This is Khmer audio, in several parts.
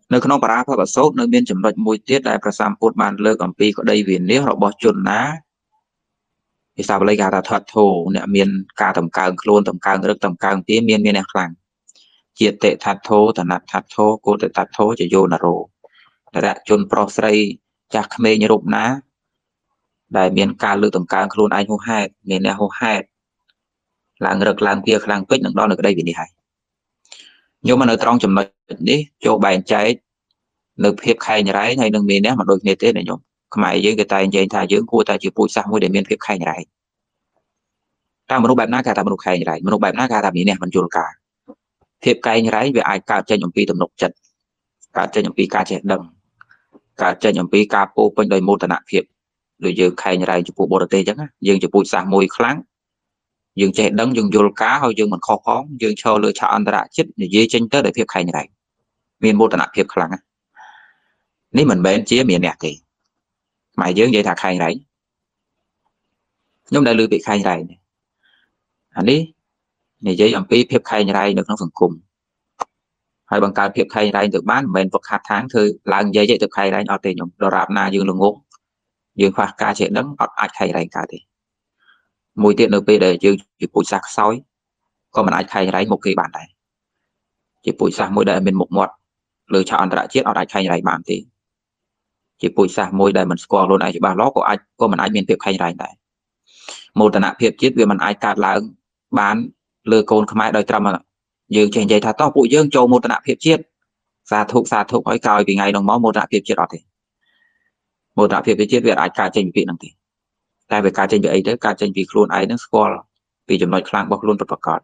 nơi không bara phải sốt nơi miền chấm lệch mùi tiết đại prasam put man lơ cầm pi có đây viền nếu họ bỏ chôn ná thì sao lấy gà ta thật thô nè miền ca tầm cao luôn tầm cao rất tầm cao phía miền miền này khang chia tệ thật thô thật nát thật thô cô tệ thật thô chỉ vô là rồ đã chôn prosray chặt mê như rụp ná đại miền ca lơ tầm cao luôn anh hô hai miền này hô hai làng rực làng kia làng pích đằng đó là cái đây viền đi hay nhưng mà nơi trong chấm lệch đi cho bài trái nơi phép khai nhà ráy hay nâng miền mà đôi nghề thế này nhung mày với cái tay dây thay dưỡng cua ta chịu bụi sang mới để miền phép khai nhà ráy ta mà lúc bài ná cả ta mà lúc khai nhà ráy mà lúc bài ná cả ta bị nè mình chôn cả phép khai nhà ráy về ai cả trên nhung pi tầm nục chật cả trên nhung pi cả trẻ đằng cả trên nhung pi cả po bên đời mô tả nạp phép rồi giờ khai nhà ráy chụp bộ bờ tê chẳng á dương chụp bụi sang môi kháng dương trẻ đằng dương chôn cá hoặc dương mình khó khóng dương cho lựa chọn anh ta chết để dễ tranh tới để phép khai nhà ráy miền mô tả nạp phép kháng nếu mình bên chia miền nè thì mày dưỡng vậy thà khai đấy nhưng đã lưu bị khai này anh đi này giấy ông phí phép khai này được nó phần cùng hay bằng cái phép khai này được bán mình vật hạt tháng thôi là giấy giấy được khai này ở tiền nhung đồ rạp na dương lùng ngô dương khoa ca chuyện đấng ở ai khai này cả thì mùi tiện được để dương chỉ bụi sạc sói có mình ai khai này một cái bản này chỉ bụi sạc môi đời mình một mọt lựa chọn đã chết ở ai khai này bản thì chỉ bụi sạc môi đời mình score luôn ai chỉ ba ló của ai có mình ai miền phép khai này này một tận phiệp chết vì mình ai cạt là bán lừa côn không ai đòi trầm mà dương chèn dây thà to bụi dương châu một tận phiệp chết xa thuộc hỏi cao vì ngày đồng máu một tận phiệp chết đó thì một tận phiệp chết việc ai cạt trên vị năng thì tại vì cạt trên vị ấy đấy cạt trên vị luôn ai nó score vì chúng nói khang bọc luôn vật cọt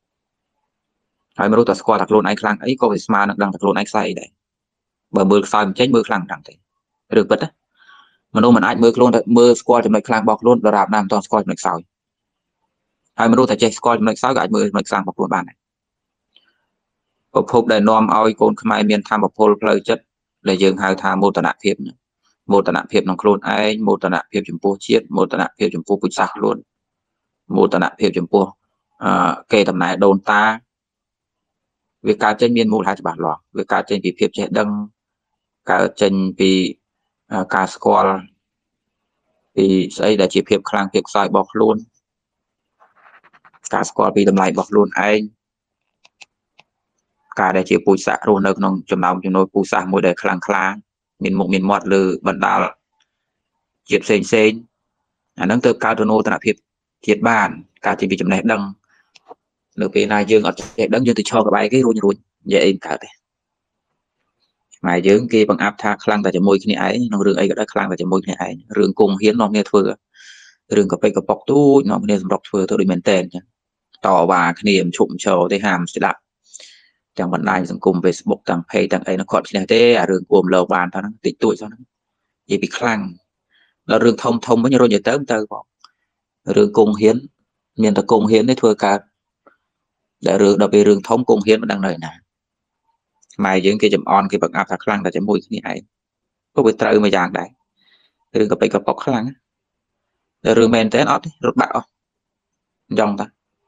hỏi màรู้ตัว score thật luôn ai khang ấy có phải smart đang thật luôn ai sai đấy bởi mưa sai mình chết mưa khang đằng thì được bất á mà đâu mình ai mưa luôn mưa score chúng nói khang bọc luôn và đạp nam toàn score chúng nói sai hai mìnhรู้แต่ใจสกอร์มันสาวกับมือมันสร้างประพฤติบ้านประพฤติได้นอมเอาไอ้คนขมายเมียนทำประพฤติเพลย์จัดเลยยังหาทางโมตนาเพียบโมตนาเพียบน้องโคลนไอโมตนาเพียบจมพูเชียดโมตนาเพียบจมพูปุจฉาโคลนโมตนาเพียบจมพูเกตตำแหน่งโดนตาเวกาเจนเมียนมูลหาจะบาดหลอกเวกาเจนปีเพียบเจดังกาเจนปีกาสกอร์ปีใส่ได้จีเพียบคลังเพียบซอยบอกโคลนการสกอร์ปีตำไลบอกลุนไอการได้เชี่ยวปูสะรูนเอกน้องจำนำจำนวนปูสะมวยได้คลังคลางมินมุกมินมอดลือบรรดาเจียบเซนเซนอันนั้นเติบการตัวโนตนาพิบเจียบบ้านการจีบีจำแนกดังหรือปีนายยืงอดเด็กดังยืงติดชอกับใบcáiรุนรุนvậy em cả đấy màยืงkia bằng áp thaคลังแต่จะมวยที่นี่ไอ้น้องเรื่องไอ้ก็ได้คลังแต่จะมวยที่นี่ไอ้เรื่องกงเฮียนน้องเนี่ยเถื่อเรื่องกับไปกับปอกตู้น้องเนี่ยสำหรับเถื่อตัวดิเมนเทนต่อว่าขณีมชุ่มโชว์ได้ห้ามสิละจังหวัดใดสังคมเฟซบุ๊กต่างเพจต่างไอ้นครที่ไหนเต้เรื่องกลุ่มเลวบานเท่านั้นติดตัวเท่านั้นอย่าไปคลั่งแล้วเรื่องทงไม่ใช่เรื่องอย่าเติมบอกเรื่องกงเฮียนเมียนตะกงเฮียนได้ทั่วการแต่เรื่องเราไปเรื่องทงกงเฮียนมันดังเลยนะมาอย่างกี่จำออนกี่บังอาจคลั่งแต่จะมวยที่นี่ไอ้ก็ไปเติมมาอย่างใดเรื่องก็ไปกับปอกคลั่งแต่เรื่องเมนเทนออฟรถบัสยองta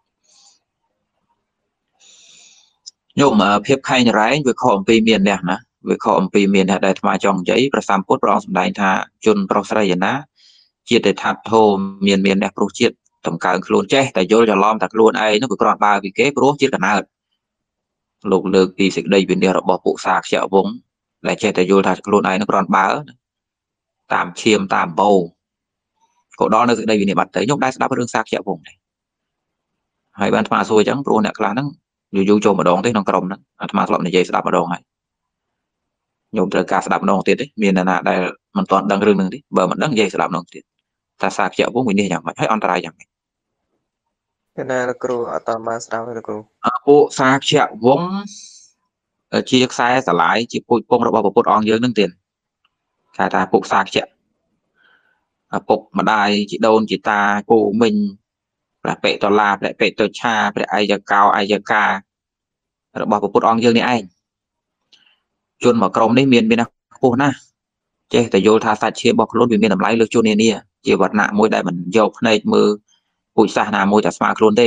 nhưng mà phép khai nhà rái với kho pi miền đẹp nè với kho pi miền đẹp để mà trồng giấy và sam cốt pro đại tha chun pro sài na chia để thắt thô miền miền đẹp pro chia tổng cả luôn che tại vô cho lom thật luôn ai nó còn ba vì kế pro chia cả nào lục lược vì sự đây bên địa bỏ bộ sạc chợ vốn lại che tại vô thật luôn ai nó còn ba tạm chiêm tạm bầu cổ đó nó sự đây vì này bắt tới nhúc đai đáp đường sạc chợ vùng này hai bạn mà xui trắng pro này là nóอยู่ๆโจมดองที่น้องกรมนั้นอาตมาสลับในใจสลับมาดองให้โยมเจอการสลับดองติดดิมีนาได้มันตอนดังเรื่องหนึ่งดิเบอร์มันดังใจสลับดองติดถ้าสากเจ้าพวกมีนี่อย่างไรให้อันตรายอย่างไร cái này là cừu ở tầm mà sao là cừu ผู้สากเจ้าวงชีกซ้ายสลายชีปุยปงระบบปุดอองเยอะนึงติดใช่ตาผู้สากเจ้าปุกมาได้จีโดนจีตากูมินประเปตลาประเปตชาประไอจะเกาไอจะการะบบปุดอองเยอะนี่ไอจนมากรมได้เมียนเป็นนะโอ้นะเจ้แต่โยธาสัตว์เชียบอกรถมีทำไรเลือกจูเนียเนี่ยเจียวัดหน้ามวยได้มันโยกในมือปุยซาหน้ามวยจากสมาครนได้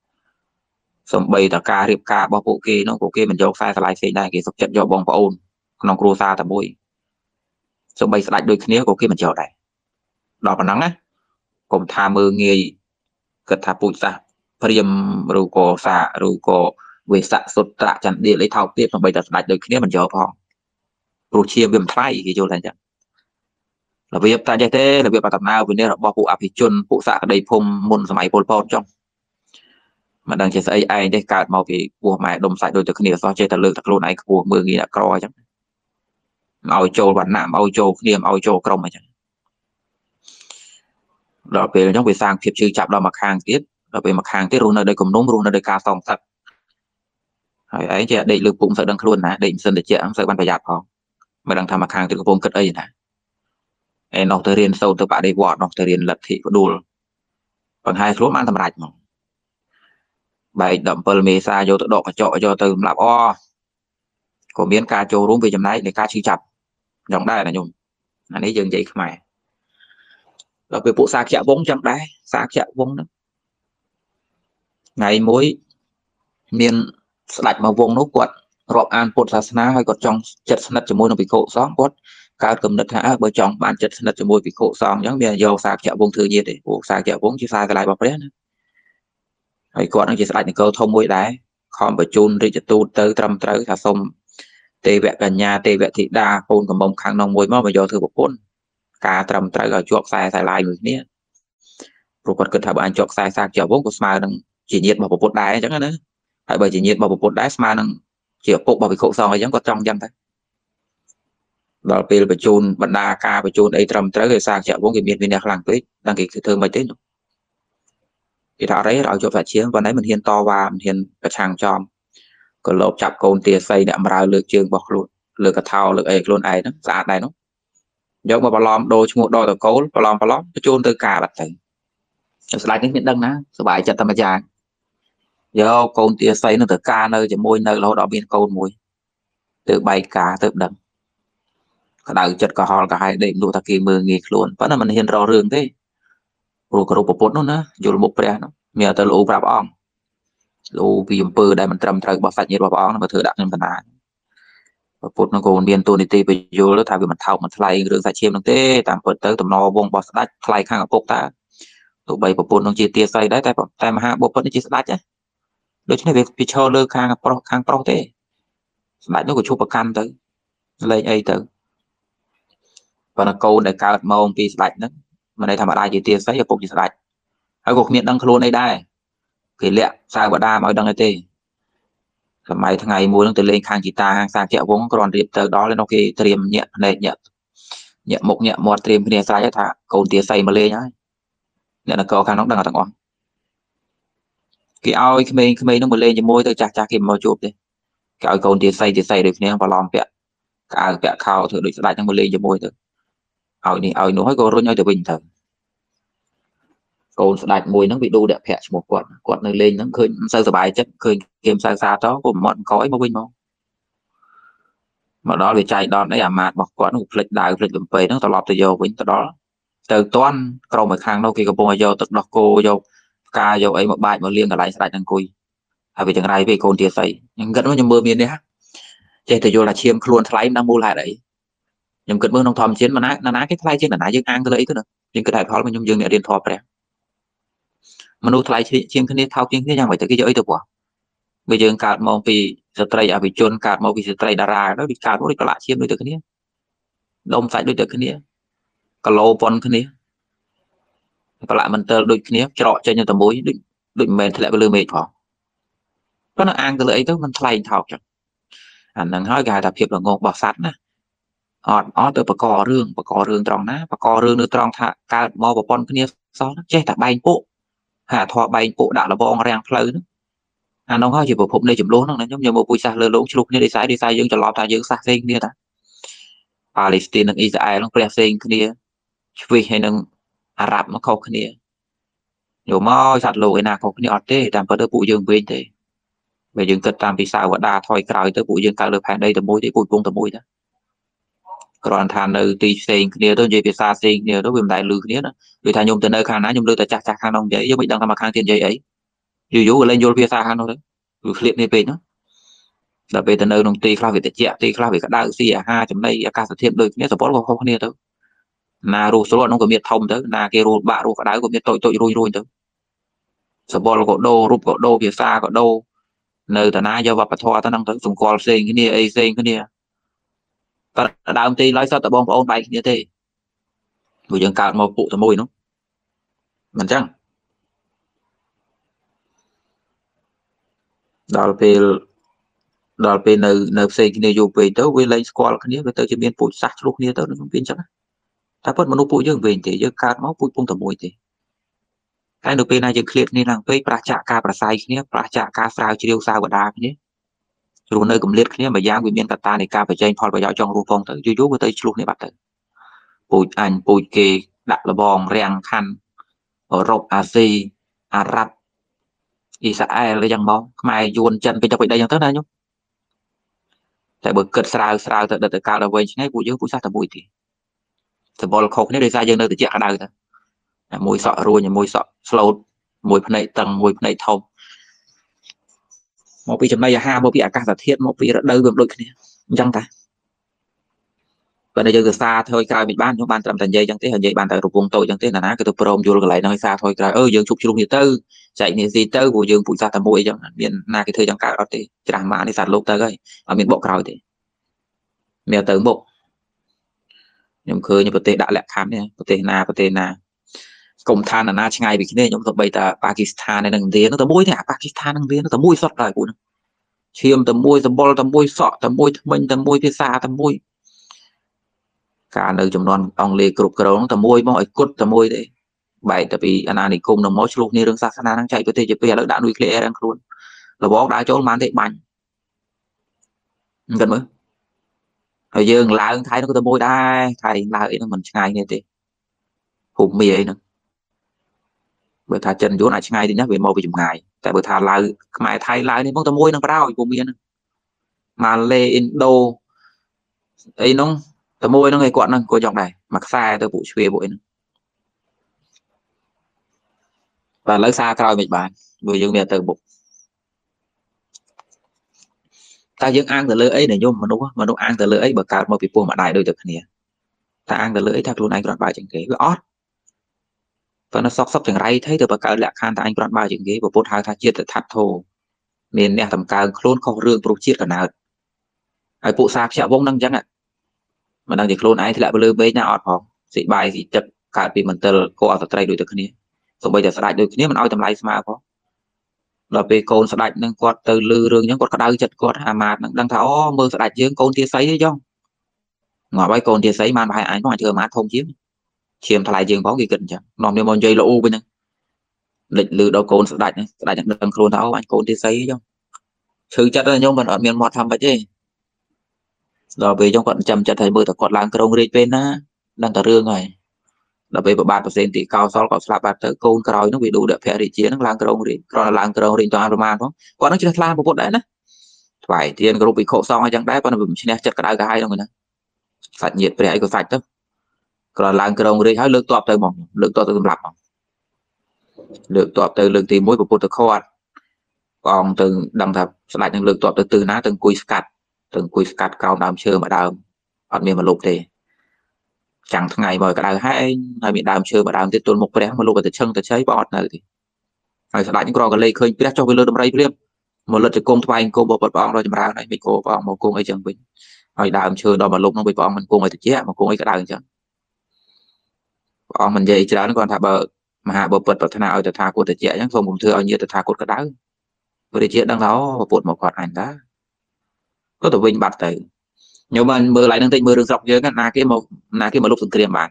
สมบัยต่อการเรียบกาบอกโอเคน้องโอเคมันโยกไฟสไลด์เสียได้กี่สกจัดโยบองปะโอนក្នុងគ្រួសារតែមួយសូម្បីស្ដេចដូចគ្នាក៏គេមិនចូលដែរដល់ប៉ុណ្ណឹងណាកុំថាមើងងាយគិតថាពូជសាសន៍ព្រាហ្មណ៍ឬក៏សាឬក៏វេស័កសុត្រចន្ទដៀលអីថោកទាបសូម្បីតែស្ដេចដូចគ្នាមិនចូលផងព្រោះជាវាមិនថ្លៃគេយល់តែអញ្ចឹងរបៀបតែចេះទេរបៀបដំណើរវិនិច្ឆ័យរបស់ពួកអភិជនពួកសក្តិភូមិមុនសម័យប៉ុលពតចុះមិនដឹងជាស្អីឯងទេកើតមកពីពោះម៉ែដុំសាច់ដូចតែគ្នាសោះចេះតែលើកតែខ្លួនឯងខ្ពស់មើងងាយអ្នកក្រអញ្ចឹងមកឲ្យចូលវណ្ណៈមកឲ្យចូលគ្នាមកឲ្យចូលក្រុមអញ្ចឹងដល់ពេលអញ្ចឹងវាសាងភាពជឿចាប់ដល់មកខាងទៀតដល់ពេលមកខាងទៀតរស់នៅដោយគំនុំរស់នៅដោយការសងសឹកហើយឯងចេះដេកលើពុំសូវដឹងខ្លួនណាដេកមិនសិនតិចហ្នឹងសូវបានប្រយ័ត្នផងមិនដឹងថាមកខាងទៀតកំពុងគិតអីណាឯនោះទៅរៀនសូត្រទៅបដិវត្តនោះទៅរៀនលទ្ធិផ្ដួលបង្ហាញខ្លួនបានសម្រេចមកបែក17មេសាយកទៅដកកញ្ចក់យកទៅសម្រាប់ក៏មានការចូលរួមវាចំណែកនៃការឈឺចាប់យ៉ាងដែរណាញោមអានេះយើងនិយាយខ្មែរដល់ពេលពួកសាខ្យវង្សចឹងដែរសាខ្យវង្សហ្នឹងថ្ងៃមួយមានស្ដេចមកវង្សនោះគាត់រាប់អានពុទ្ធសាសនាហើយគាត់ចង់ចិត្តស្និទ្ធជាមួយនឹងភិក្ខុសង្ឃគាត់កើតគំនិតថាបើចង់បានចិត្តស្និទ្ធជាមួយភិក្ខុសង្ឃអញ្ចឹងវាយកសាខ្យវង្សធ្វើញាតិទេពួកសាខ្យវង្សជាសាកន្លែងរបស់ព្រះណាហើយគាត់នឹងជាស្ដេចនគរធំមួយដែរខំបញ្ជូនរាជទូតទៅត្រឹមត្រូវថាសូមទេវកញ្ញាទេវធីតាកូនកំមុំខាងនោះមួយមកយកធ្វើប្រពន្ធការត្រឹមត្រូវឲ្យជាប់ខ្សែខ្សែឡាយមួយគ្នាព្រោះគាត់គិតថាបើអញជាប់ខ្សែសាខ្យវង្សក៏ស្មើនឹងជាញាតិរបស់ប្រពុតដែរអញ្ចឹងណាហើយបើជាញាតិរបស់ប្រពុតដែរស្មើនឹងជាឪពុករបស់ភិក្ខុសង្ឃអញ្ចឹងគាត់ចង់អញ្ចឹងទៅដល់ពេលបញ្ជូនបណ្ដាការបញ្ជូនអីត្រឹមត្រូវឯសាខ្យវង្សគេមានវិន័យខ្លាំងពេកដល់គេធ្វើមិនទេគេថាអីឲ្យជាប់សាជាងប៉ុន្តែមិនហ៊ានតវ៉ាមិនហ៊ានប្រឆាំងចំក៏លោបចាប់កូនទាស័យអ្នកអំរើលើកជើងរបស់ខ្លួនលើកកថោលើកអីខ្លួនឯងហ្នឹងស្អាតដែរនោះយកមកបន្លំដូរឈ្មោះដកតកូលបន្លំបញ្ជូនទៅការបាត់ទៅស្ដេចនេះមានដឹងណាសប្បាយចិត្តតែម្យ៉ាងយកកូនទាស័យនឹងទៅការនៅជាមួយនៅរហូតដល់មានកូនមួយទៅបែកការទៅដឹងក្តៅចិត្តក៏ហល់ក៏ហើយដេកលក់ថាគេមើងងាយខ្លួនប៉ុន្តែមិនហ៊ានរករឿងទេព្រោះគោរពពុទ្ធនោះណាយល់មុខព្រះនោះមានតែលោកប្រាប់អង្គលោកពីអំពើដែលមិនត្រឹមត្រូវរបស់សាច់ញាតិរបស់ព្រះអង្គមកធ្វើដាក់ខ្ញុំបណ្ដាពុទ្ធនោះក៏មានទូនីតិបញ្យល់ថាវាមិនថោកមិនថ្លៃរឿងសាច់ឈាមនោះទេតាមពិតទៅតំណវងរបស់ស្ដេចថ្លៃខាងឪពុកតាទោះបីប្រពន្ធនោះជាទាស័យដែរតែមហាបុព្វនេះជាស្ដេចណាដូច្នេះវាឈរលើខាងប្រុសទេស្ដេចនោះក៏ឈប់ប្រកាន់ទៅលេងអីទៅប៉ុន្តែកូនដែលកើតមកពីស្ដេចហ្នឹងមិនន័យថាម្ដាយជាទាស័យឪពុកជាស្ដេចហើយក៏គ្មានដឹងខ្លួនអីដែរគេលាក់សាវតាមកឲ្យដឹងទេសម័យថ្ងៃមួយហ្នឹងទៅលេងខាងជីតាហាងសាខ្យវង្សគ្រាន់រៀបទៅដល់នោះគេត្រៀមញាក់ភ្នែកញាក់មុខញាក់មាត់ត្រៀមគ្នាស្រេចថាកូនទាស័យមកលេងហើយអ្នកនគរខាងនោះដឹងទាំងអស់គេឲ្យក្មេងៗហ្នឹងមកលេងជាមួយទៅចាស់គេមកជួបទេគេឲ្យកូនទាស័យដូចគ្នាបន្លំពាក់កៅពាក់ខោធ្វើដូចស្ដេចហ្នឹងមកលេងជាមួយទៅឲ្យនេះឲ្យនោះហើយក៏រុញឲ្យទៅវិញទៅកូនស្ដេចមួយហ្នឹងវាឌូដាក់ភ័ក្រឈ្មោះគាត់នៅលេងហ្នឹងឃើញមិនសូវសប្បាយចិត្តឃើញគេមិនសូវសារតក៏មាត់អង្គអីមកវិញមកដល់វាចែកដនអីអាម៉ាតរបស់គាត់នោះផ្លិចដាវផ្លិចលំពេហ្នឹងត្រឡប់ទៅយកវិញទៅដល់ទៅតន់ក្រុមឲ្យខាងនោះគេកំពុងឲ្យយកទឹកដោះគោយកផ្កាយកអីមកបាចមកលាងកន្លែងស្ដេចអង្គុយហើយវាចង្រៃពេកកូនទាស័យខ្ញុំគិតមកខ្ញុំមើលមាននេះចេះតែយល់ថាឈាមខ្លួនថ្លៃមិនដឹងមូលហេតុអីខ្ញុំគិតមើលក្នុងធម្មជាតិណាគេថ្លៃជាងណាយើងអាងទៅលើអីទៅយើងគិតហេតុផលខ្ញុំយើងអ្នករៀនធម៌ព្រះមនុស្សថ្លៃជាងគ្នាថោកជាងគ្នាយ៉ាងម៉េចទៅគេយកអីទៅពោះវាយើងកើតមកពីស្ត្រីអភិជនកើតមកពីស្ត្រីតារាទៅវាកើតមកដូចប្រឡាក់ឈាមដូចទៅគ្នាដុំសាច់ដូចទៅគ្នាគីឡូប៉ុនគ្នាប្រឡាក់មន្ទិលដូចគ្នាច្រកចេញទៅមួយដូចមិនមែនធ្លាក់ទៅលើមេឃផងប៉ុន្តែអាងទៅលើអីទៅมันថ្លៃថោកចឹងអាហ្នឹងហើយគេហៅថាភាពល្ងងរបស់សត្វណាអត់ទៅបកករឿងត្រង់ណាបកករឿងនៅត្រង់ថាកើតមកប្រព័ន្ធគ្នាសោះចេះតែបែងពុកហាធေါ်បែងពុកដាក់លបងរាំងផ្លូវហ្នឹងអានោះហើយជាប្រភពនៃចំនួនហ្នឹងខ្ញុំយកមកពុយសាសលើលោកឆ្លុះគ្នាដោយសារយើងច្រឡំថាយើងសាសផ្សេងគ្នាតាប៉ាឡេស្ទីននិងអ៊ីស្រាអែលហ្នឹងព្រះផ្សេងគ្នាឆ្វិសហើយនឹងអារ៉ាប់មកខុសគ្នាយកមកសត្វលោកឯណាខុសគ្នាអត់ទេតាមពិតទៅពួកយើងវិញទេបើយើងគិតតាមពីសាវតាថយក្រោយទៅពួកយើងកើតលើផែនដីតែមួយទេពួកពងតែមួយតាគ្រាន់ថានៅទីផ្សេងគ្នាទៅនិយាយភាសាផ្សេងគ្នាទៅវាមិនដែលឮគ្នាណាដូចថាខ្ញុំទៅនៅខាងណាខ្ញុំលើតែចាស់ខាងនោះនិយាយយើងមិនដឹងថាមកខាងទៀតនិយាយអីយូរក៏លែងយល់ភាសាខាងនោះទៅវាឃ្លាតនេះពេកណា là về từ nơi nông tì khla về từ chẹt tì khla về cả đạo xì ha chấm đây ca sát thêm đôi kia support không kia tới na ru số nó có miệt thông tới na kia ru bạ ru cả đáy có miệt tội tội rồi tới support có đô rụp có đô phía xa có đô nơi ta na do vật thoa ta năng tới dùng call sen cái nia a sen cái nia ta đạo tì lấy sao ta bom ôn bay như thế buổi dân cao một phụ ta mùi nó mình chăng đó là về nơi xây cái này dùng về tới với lấy squall cái này với tới chỉ biên phụ sát lúc này tới nó không biên chắc ta vẫn mà nó phụ dương về thì dương cao máu phụ phong tầm mùi thì cái được bên này dương clear này là về pracha ca prasai cái này pracha ca sao chiêu sao của đa cái này rồi nơi cầm liệt cái này mà giang về miền ta này ca phải chơi phò phải giáo trong ruộng tới chú chú với tới lúc này bắt tới phụ anh phụ kê đặt là bom rèn khăn ở rộp Asi Ả Rập Israel là chẳng mong mai yuan chân bên trong đây chẳng tới đây nhá tại bởi cất sao sao tại đợt cao là về ngay vụ dưới vụ sát tầm bụi thì bol khóc nếu để ra dân nơi từ chợ ở đây mùi sọ rồi nhà mùi sọ slow mùi phần này tầng mùi phần này thông một vị trong đây là hai một vị cả giả thiết một vị đã đâu được đôi kia chẳng ta và đây giờ xa thôi cao bị ban cho ban tầm thành dây chẳng thế hình dây ban tại rụp vùng tội chẳng thế là ná cái tụi prom vô lại nơi xa thôi cái dương chụp chụp như tư chạy như gì tư của dương phụ sa tầm bụi chẳng miền na cái thời chẳng cả đó thì chẳng mà đi sạt lốp tới gây ở miền bộ còi thì mèo tới bộ nhưng khơi như tệ đã lẹ khám này tệ na công than là na ngay vì cái này nhóm bây ta Pakistan này đằng tiền nó tầm môi thế Pakistan đằng tiền nó tầm môi sọt lại của nó chiêm tầm môi tầm bol tầm môi sọ tầm môi mình tầm môi phía xa tầm môi cả nơi trong non ông lê cục cờ nó tầm môi mọi cốt tầm môi đấy bảy tại vì anh này cùng nó mỗi lúc này đang sát đang chạy với TGP là đã nuôi lệ đang luôn là bó đá chỗ màn thế bành gần mới rồi dương lại thay nó có tầm môi đai thay lại nó mình ngay như thế hùng mì ấy nữa bởi thà chân chỗ này ngay thì nhắc về màu về chùm ngày tại bởi thà lại mày thay lại nên bóng tầm môi nó bao hùng mì mà lê Indo ấy nó tầm môi nó ngày quặn nó coi dòng này mặc xa tôi vụ xuê bụi và lấy xa coi mình bạn vừa dương về từ bụng ta dương ăn từ lưỡi ấy này nhôm mà nó ăn từ lưỡi ấy bởi cả một vị mà đại đôi được nè ta ăn từ lưỡi thật luôn anh còn bài chẳng kế với ót và nó sóc chẳng ray thấy từ bởi cả lẹ khan ta anh còn bài chẳng kế và bột hai ta chia từ thắt thô miền nè tầm cao khôn không rương pro chiết cả nào ai bộ sạc chẹo vông năng chẳng ạ mà đang dịch khôn ấy thì lại bơ bê nhà ọt phòng dị bài gì chật cả vì mình tờ cô ở tay đôi được nè rồi bây giờ sẽ đại đôi nè mình ao tầm lại mà có là về côn sẽ đại nâng quạt từ lư rương những quạt có đau chật quạt hà mạt đang tháo mưa sẽ đại dương côn tia sấy đấy không ngõ bay côn tia sấy man bài anh có ai chưa mát không chiếm chiếm thay dương có gì cần chẳng nòng nếu mòn dây lỗ u bên này lịch lư đâu côn sẽ đại những đằng khôn tháo anh côn tia sấy không sự chất là nhưng mà ở miền mọt thăm vậy chứ rồi về trong quận chậm chậm thấy mưa quạt làng krong rít bên á đang tờ rương rồi là về ba % thì cao sau có slap bát tới côn còi nó bị đủ được phe đi chiến nó làng krong rít còn là làng krong rít toàn roman không còn nó chỉ là một đấy nữa phải thiên group bị khổ xong hay chẳng đấy còn là mình chỉ chất cái đá gai đâu người ta sạch nhiệt về ấy có sạch đó còn là làng krong rít hái lược toạp tới mỏng lược toạp tới lập lược toạp tới lược thì mỗi một kho còn từ đằng thập lại những lược toạp từ ná từng cùi scat cao đam chơi mà đam ở miền mà lục thì chẳng ngày mời cả đào hai miền đam chơi mà đam tiếp tuần một cái mà lục từ chân từ cháy bọt này thì phải lại những con cái lây khơi biết cho cái lơ đâm ray liêm một lần thì công thoại cô bột bong rồi chầm ra này bị cô bong một cô ấy chẳng bình rồi đam chơi đó mà lục nó bị bong mình cô ấy thì chết mà cô ấy cả đào chẳng bong mình vậy chứ nó còn thả bờ mà hạ bờ bật thằng nào từ thả của từ trẻ chẳng không cũng thưa như từ thả của cái đá rồi chết đang đó bột một quạt ảnh đó có tụi mình bật từ nhưng mà mưa lại đang tính mưa được dọc dưới cái là cái một lúc từng kiềm bạn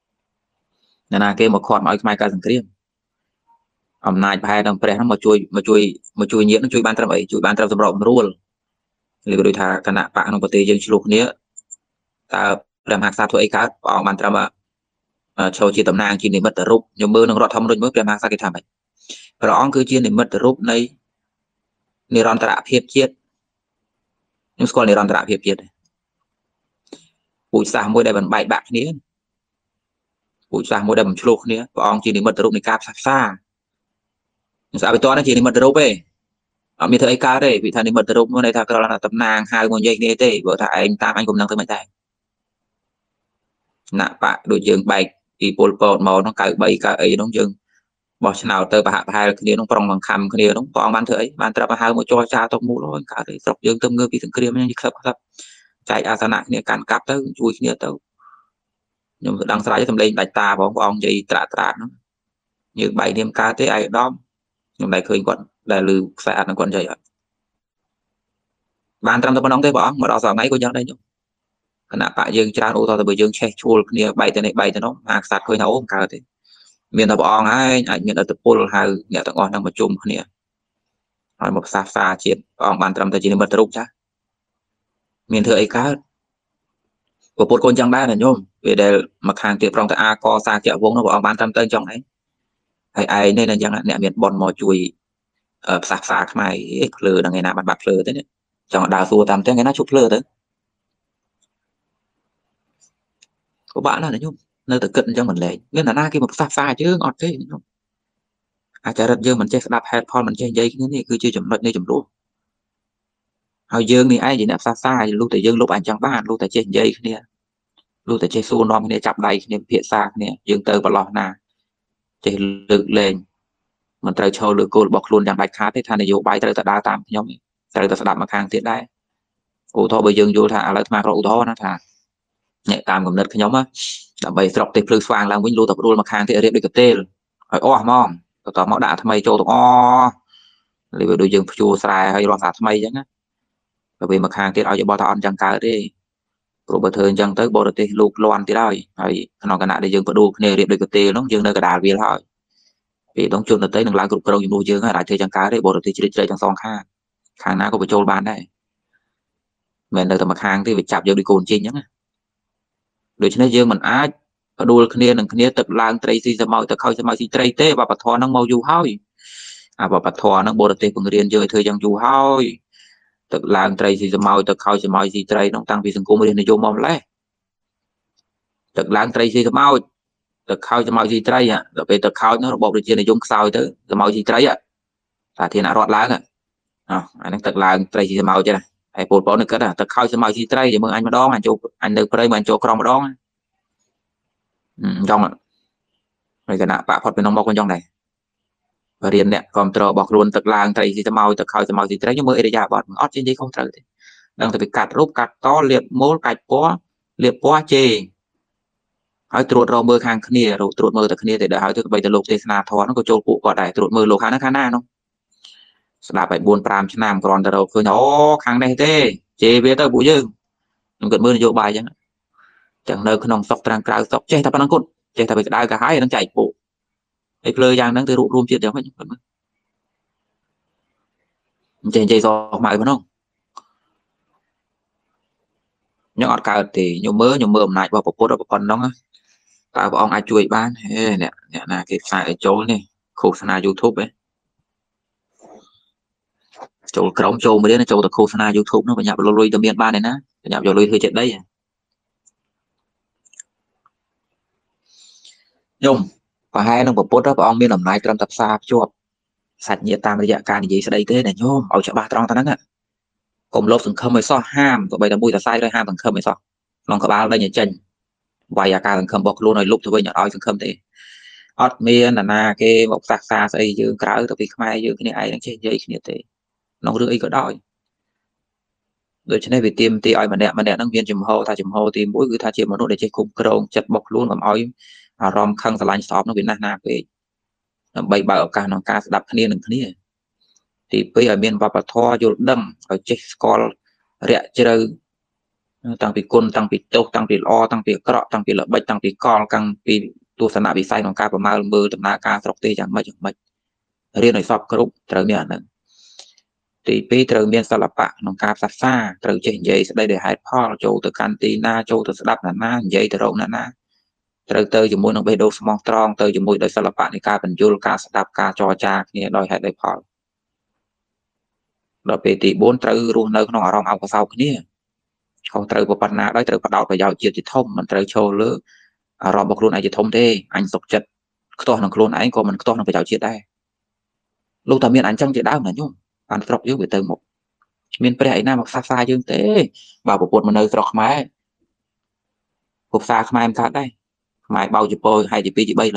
là cái một con mọi mai ca từng kiềm hôm nay bài đang phải nó mà chui nhiễm nó chui ban trăm ấy chui ban trăm sầm rộng luôn thì đôi thà khả năng bạn không có tiền dân chụp nhớ ta làm hạt sa thôi cá ở ban trăm cho chi tầm nàng chi để mất từ rúp nhưng mưa nó rọt thông rồi mới làm hạt sa cái thằng này rõ cứ chi để mất từ rúp này neuron tạ phiệp chiết nhưng còn neuron tạ phiệp chiết bụi xa môi đây bằng bài bạc nhé bụi xa môi đây bằng chụp nhé và ông chỉ đến mật rụp này cáp xa sao bị to nó chỉ đến mật rụp về ở miền Tây cao đây vì thằng này mật rục nó đây thằng đó là tầm nàng hai con dây này thế vợ thằng anh cũng năng tới mấy tay nạ bạ đội dương bạch thì pol pot màu nó cài bầy cài ấy nó dương bỏ nào tới bà hai cái nó prong bằng khăm cái nó còn ban thử ấy ban tập hai một cho cha tóc mũ rồi cả đấy dọc dương tâm ngư bị từng kia như khắp chạy asana này cản cặp tới chui kia tới nhưng đang sai thầm lên đại ta bóng ông gì trả trả nó như bảy đêm ca thế ai đó nhưng đại khơi quận là lư xa nó quận vậy ban trăm tập nóng thế bỏ mà đó giờ ngay của nhau đây nhungขณะปะយើងច្រើនអូតទៅបើយើងឆេះឈួលគ្នាបែកទៅនេះបែកទៅនោះអាខ្សាត់ឃើញថាអូកើតទេមានតែព្រះអង្គហើយអាចមានឥទ្ធិពលហៅអ្នកទាំងអស់នឹងប្រជុំគ្នាហើយមកផ្សះផ្សាជាតិព្រះអង្គបានត្រឹមតែជានិមិត្តរូបចាស់មានធ្វើអីកើតពុទ្ធកូនចឹងដែរណាញោមពេលដែលមកខាងទៀតប្រងតែអាកសាជាវងនោះព្រះអង្គបានត្រឹមតែចឹងឯងហើយឯងនេះណាចឹងអ្នកមានបនមកជួយផ្សះផ្សាខ្មែរភ្លើដល់ថ្ងៃណាបានបាត់ភ្លើទៅនេះចង់ដើរសួរតាមទាំងថ្ងៃណាជប់ភ្លើទៅក៏បានដែរណាញោមនៅតែគិតអញ្ចឹងមិនលែងមានណាគេមកផ្សះផ្សាជើងអត់ទេញោមអាចរិតយើងមិនចេះស្ដាប់ហេតុផលមិនចេះនិយាយគ្នានេះគឺជាចំណុចនៃចំនួនហើយយើងនេះឯងជាអ្នកផ្សះផ្សាលុះតែយើងលុបអញ្ចឹងបានលុះតែចេះនិយាយគ្នាលុះតែចេះសួរនាំគ្នាចាប់ដៃគ្នាពិភាក្សាគ្នាយើងទៅប្រឡោះណាចេះលើកលែងមិនត្រូវឈរលើគោលរបស់ខ្លួនយ៉ាងដាច់ខាតទេថានយោបាយត្រូវតែដើរតាមខ្ញុំត្រូវតែស្ដាប់មកខាងទៀតដែរឧទាហរណ៍បើយើងយល់ថាឥឡូវអាត្មាក៏ឧទាហរណ៍ណាថាអ្នកតាមកំណត់ខ្ញុំដើម្បីស្រុកទេភ្លឺស្វាងឡើងវិញលុះតែព្រួលមកខាងទៀតរៀបដូចកទេលហើយអស់ហ្មងតមកដាក់ថ្មីចូលទាំងអស់លើដូចយើងភ្ជួរស្រែហើយរស់សាថ្មីអញ្ចឹងណាទៅពេលមកខាងទៀតឲ្យបោះថាអត់អញ្ចឹងកើតទេព្រោះបើធ្វើអញ្ចឹងទៅបរទេសលោកលាន់ទៀតហើយក្នុងគណៈដែលយើងបដូរគ្នារៀបដូចកទេលនោះយើងនៅកដាលវាលហើយពេលដងជន់ទៅនឹងឡើងគ្រប់គ្រងជំនួសយើងហើយអាចធ្វើអញ្ចឹងកើតទេបរទេសជ្រៀតជ្រែកទាំងសងខាងណាក៏បញ្ចូលបានដែរមិននៅតែមកខាងទេវាចាប់យកដូចកូនជីងអញ្ចឹងដូច្នេះយើងមិនអាចបដួលគ្នានឹងគ្នាទឹកឡើងត្រីស៊ីសមោចទៅខោសមោចស៊ីត្រីទេបបធរហ្នឹងមកយូរហើយអាបបធរហ្នឹងបរទេសបង្រៀនយើងឲ្យធ្វើយ៉ាងយូរហើយទឹកឡើងត្រីស៊ីសមោចទៅខោសមោចស៊ីត្រីហ្នឹងតាំងពីសង្គមរាស្ត្រនិយមមកម្លេះទឹកឡើងត្រីស៊ីសមោចទៅខោសមោចស៊ីត្រីដល់ពេលទៅខោហ្នឹងរបបប្រជានិយមខ្សោយទៅសមោចស៊ីត្រីសាធារណរដ្ឋឡើងអាហ្នឹងទឹកឡើងត្រីស៊ីសមោចទេហើយពលពតនឹកគិតទឹកខោសមោចស៊ីត្រីជាមើលអញម្ដងអញចូលអញនៅព្រៃមកអញចូលក្រំម្ដងចង់ហើយគណៈបកផុតពីនំមកវិញចង់ដែររៀនអ្នកគ្រប់ត្ររបស់ខ្លួនទឹកឡើងត្រីស៊ីសមោចទឹកខោសមោចស៊ីត្រីមើលអេរិយាបថអត់ចេះនិយាយខុសត្រូវទេដឹងតែពីកាត់រូបកាត់តលាបមូលកាច់ពណ៌លាបពណ៌ជេហើយត្រួតរកមើលខាងគ្នាត្រួតមើលតែគ្នាទេដល់ហើយទៅបីទៅលោកទេសនាធរហ្នឹងក៏ចូលពួកគាត់ដែរត្រួតមើលលោកខាងណានោះស្ដាប់ឲ្យ4 5ឆ្នាំគ្រាន់តែរកឃើញអូខាងនេះទេជេវាទៅពួកយើងខ្ញុំគិតមើលនយោបាយអញ្ចឹងនៅក្នុងស្រុកត្រាំងក្រៅស្រុកចេះតែប៉ុណ្ណឹងគាត់ចេះតែវាក្តៅកាហាយនឹងចែកពួកហើយភ្លើយ៉ាងហ្នឹងទៅរួបរวมជាតិយ៉ាងម៉េចគាត់មើលអញ្ចឹងនិយាយសោះម៉ៅប៉ុណ្ណឹងខ្ញុំអត់កើតទេខ្ញុំមើលអំណាចរបស់ពុទ្ធប៉ុណ្ណឹងតើព្រះអង្គអាចជួយបានហេអ្នកណាគេផ្សាយឲ្យចូលនេះឃោសនា YouTube ឯងចូលក្រុមចូលមកនេះចូលទៅឃោសនា YouTube នោះបញ្ញាប់លុយទៅមានបានឯណាបញ្ញាប់យកលុយធ្វើចិត្តដីខ្ញុំប្រហែលនឹងពុទ្ធព្រះអង្គមានអំណាចត្រឹមតែផ្សារភ្ជាប់សាច់ញាតិតាមរយៈការនិយាយស្ដីទេណាញោមឲ្យច្បាស់ត្រង់ទៅហ្នឹងកុំលបសង្ឃឹមឲ្យសោះហាមក៏បីតែមួយតែសាយហើយហាមសង្ឃឹមឲ្យសោះក្នុងក្បាលដេញឲ្យចេញវាយអាការសង្ឃឹមរបស់ខ្លួនឲ្យលុបទៅវិញអត់ឲ្យសង្ឃឹមទេអត់មានណាគេមកផ្សះផ្សាស្អីយើងក្រៅទៅពីខ្មែរយើងគ្នាឯងនឹងចេះនិយាយគ្នាទេក្នុងរឿងអីក៏ដោយដូច្នេះវាទាមទារឲ្យម្នាក់ហ្នឹងមានចំហថាចំហទី1គឺថាជាមនុស្សដែលចេះគ្រប់គ្រងចិត្តរបស់ខ្លួនកុំឲ្យអារម្មណ៍ខឹងស្រឡាញ់ស្អប់នោះវាណាស់ណាពេកដើម្បីបើកឱកាសក្នុងការស្ដាប់គ្នានឹងគ្នាទី2ឲ្យមានវប្បធម៌យល់ដឹងឲ្យចេះស្គាល់រាក់ជ្រៅតាំងពីគុណតាំងពីទោសតាំងពីល្អតាំងពីអាក្រក់តាំងពីល្បិចតាំងពីកលតាំងពីទស្សនវិស័យក្នុងការប្រមាលមើលដំណើរការស្រុកទេយ៉ាងម៉េចរៀនឲ្យសពគ្រប់ត្រូវមានអាហ្នឹងទី2ត្រូវមានសិល្បៈក្នុងការផ្សះផ្សាត្រូវចេះនិយាយស្ដីដោយហេតុផលចូលទៅកាន់ទីណាចូលទៅស្ដាប់ណានិយាយទៅរកណាត្រូវទៅជាមួយនឹងបេះដូងស្មោះត្រង់ទៅជាមួយដោយសិល្បៈនៃការបញ្យល់ការស្ដាប់ការចរចាគ្នាដោយហេតុដោយផលដល់ពេលទី4ត្រូវរស់នៅក្នុងអារម្មណ៍អកុសលគ្នាខុសត្រូវប៉ុណ្ណាដោយត្រូវបដោតប្រយោជន៍ជាតិជាធំមិនត្រូវចូលលើអារម្មណ៍របស់ខ្លួនឯងជាធំទេអញសុខចិត្តខ្ទាស់នឹងខ្លួនឯងក៏មិនខ្ទាស់នឹងប្រយោជន៍ជាតិដែរលោកតាមានអញ្ចឹងជាដើមណាញោមបានស្រុកយើងវាទៅមុខមានព្រះឯណាមកផ្សះផ្សាយើងទេបើប្រពន្ធមកនៅស្រុកខ្មែរពុកផ្សារខ្មែរមិនកើតដែរខ្មែរបោចពោហើយទី2ទី3លើ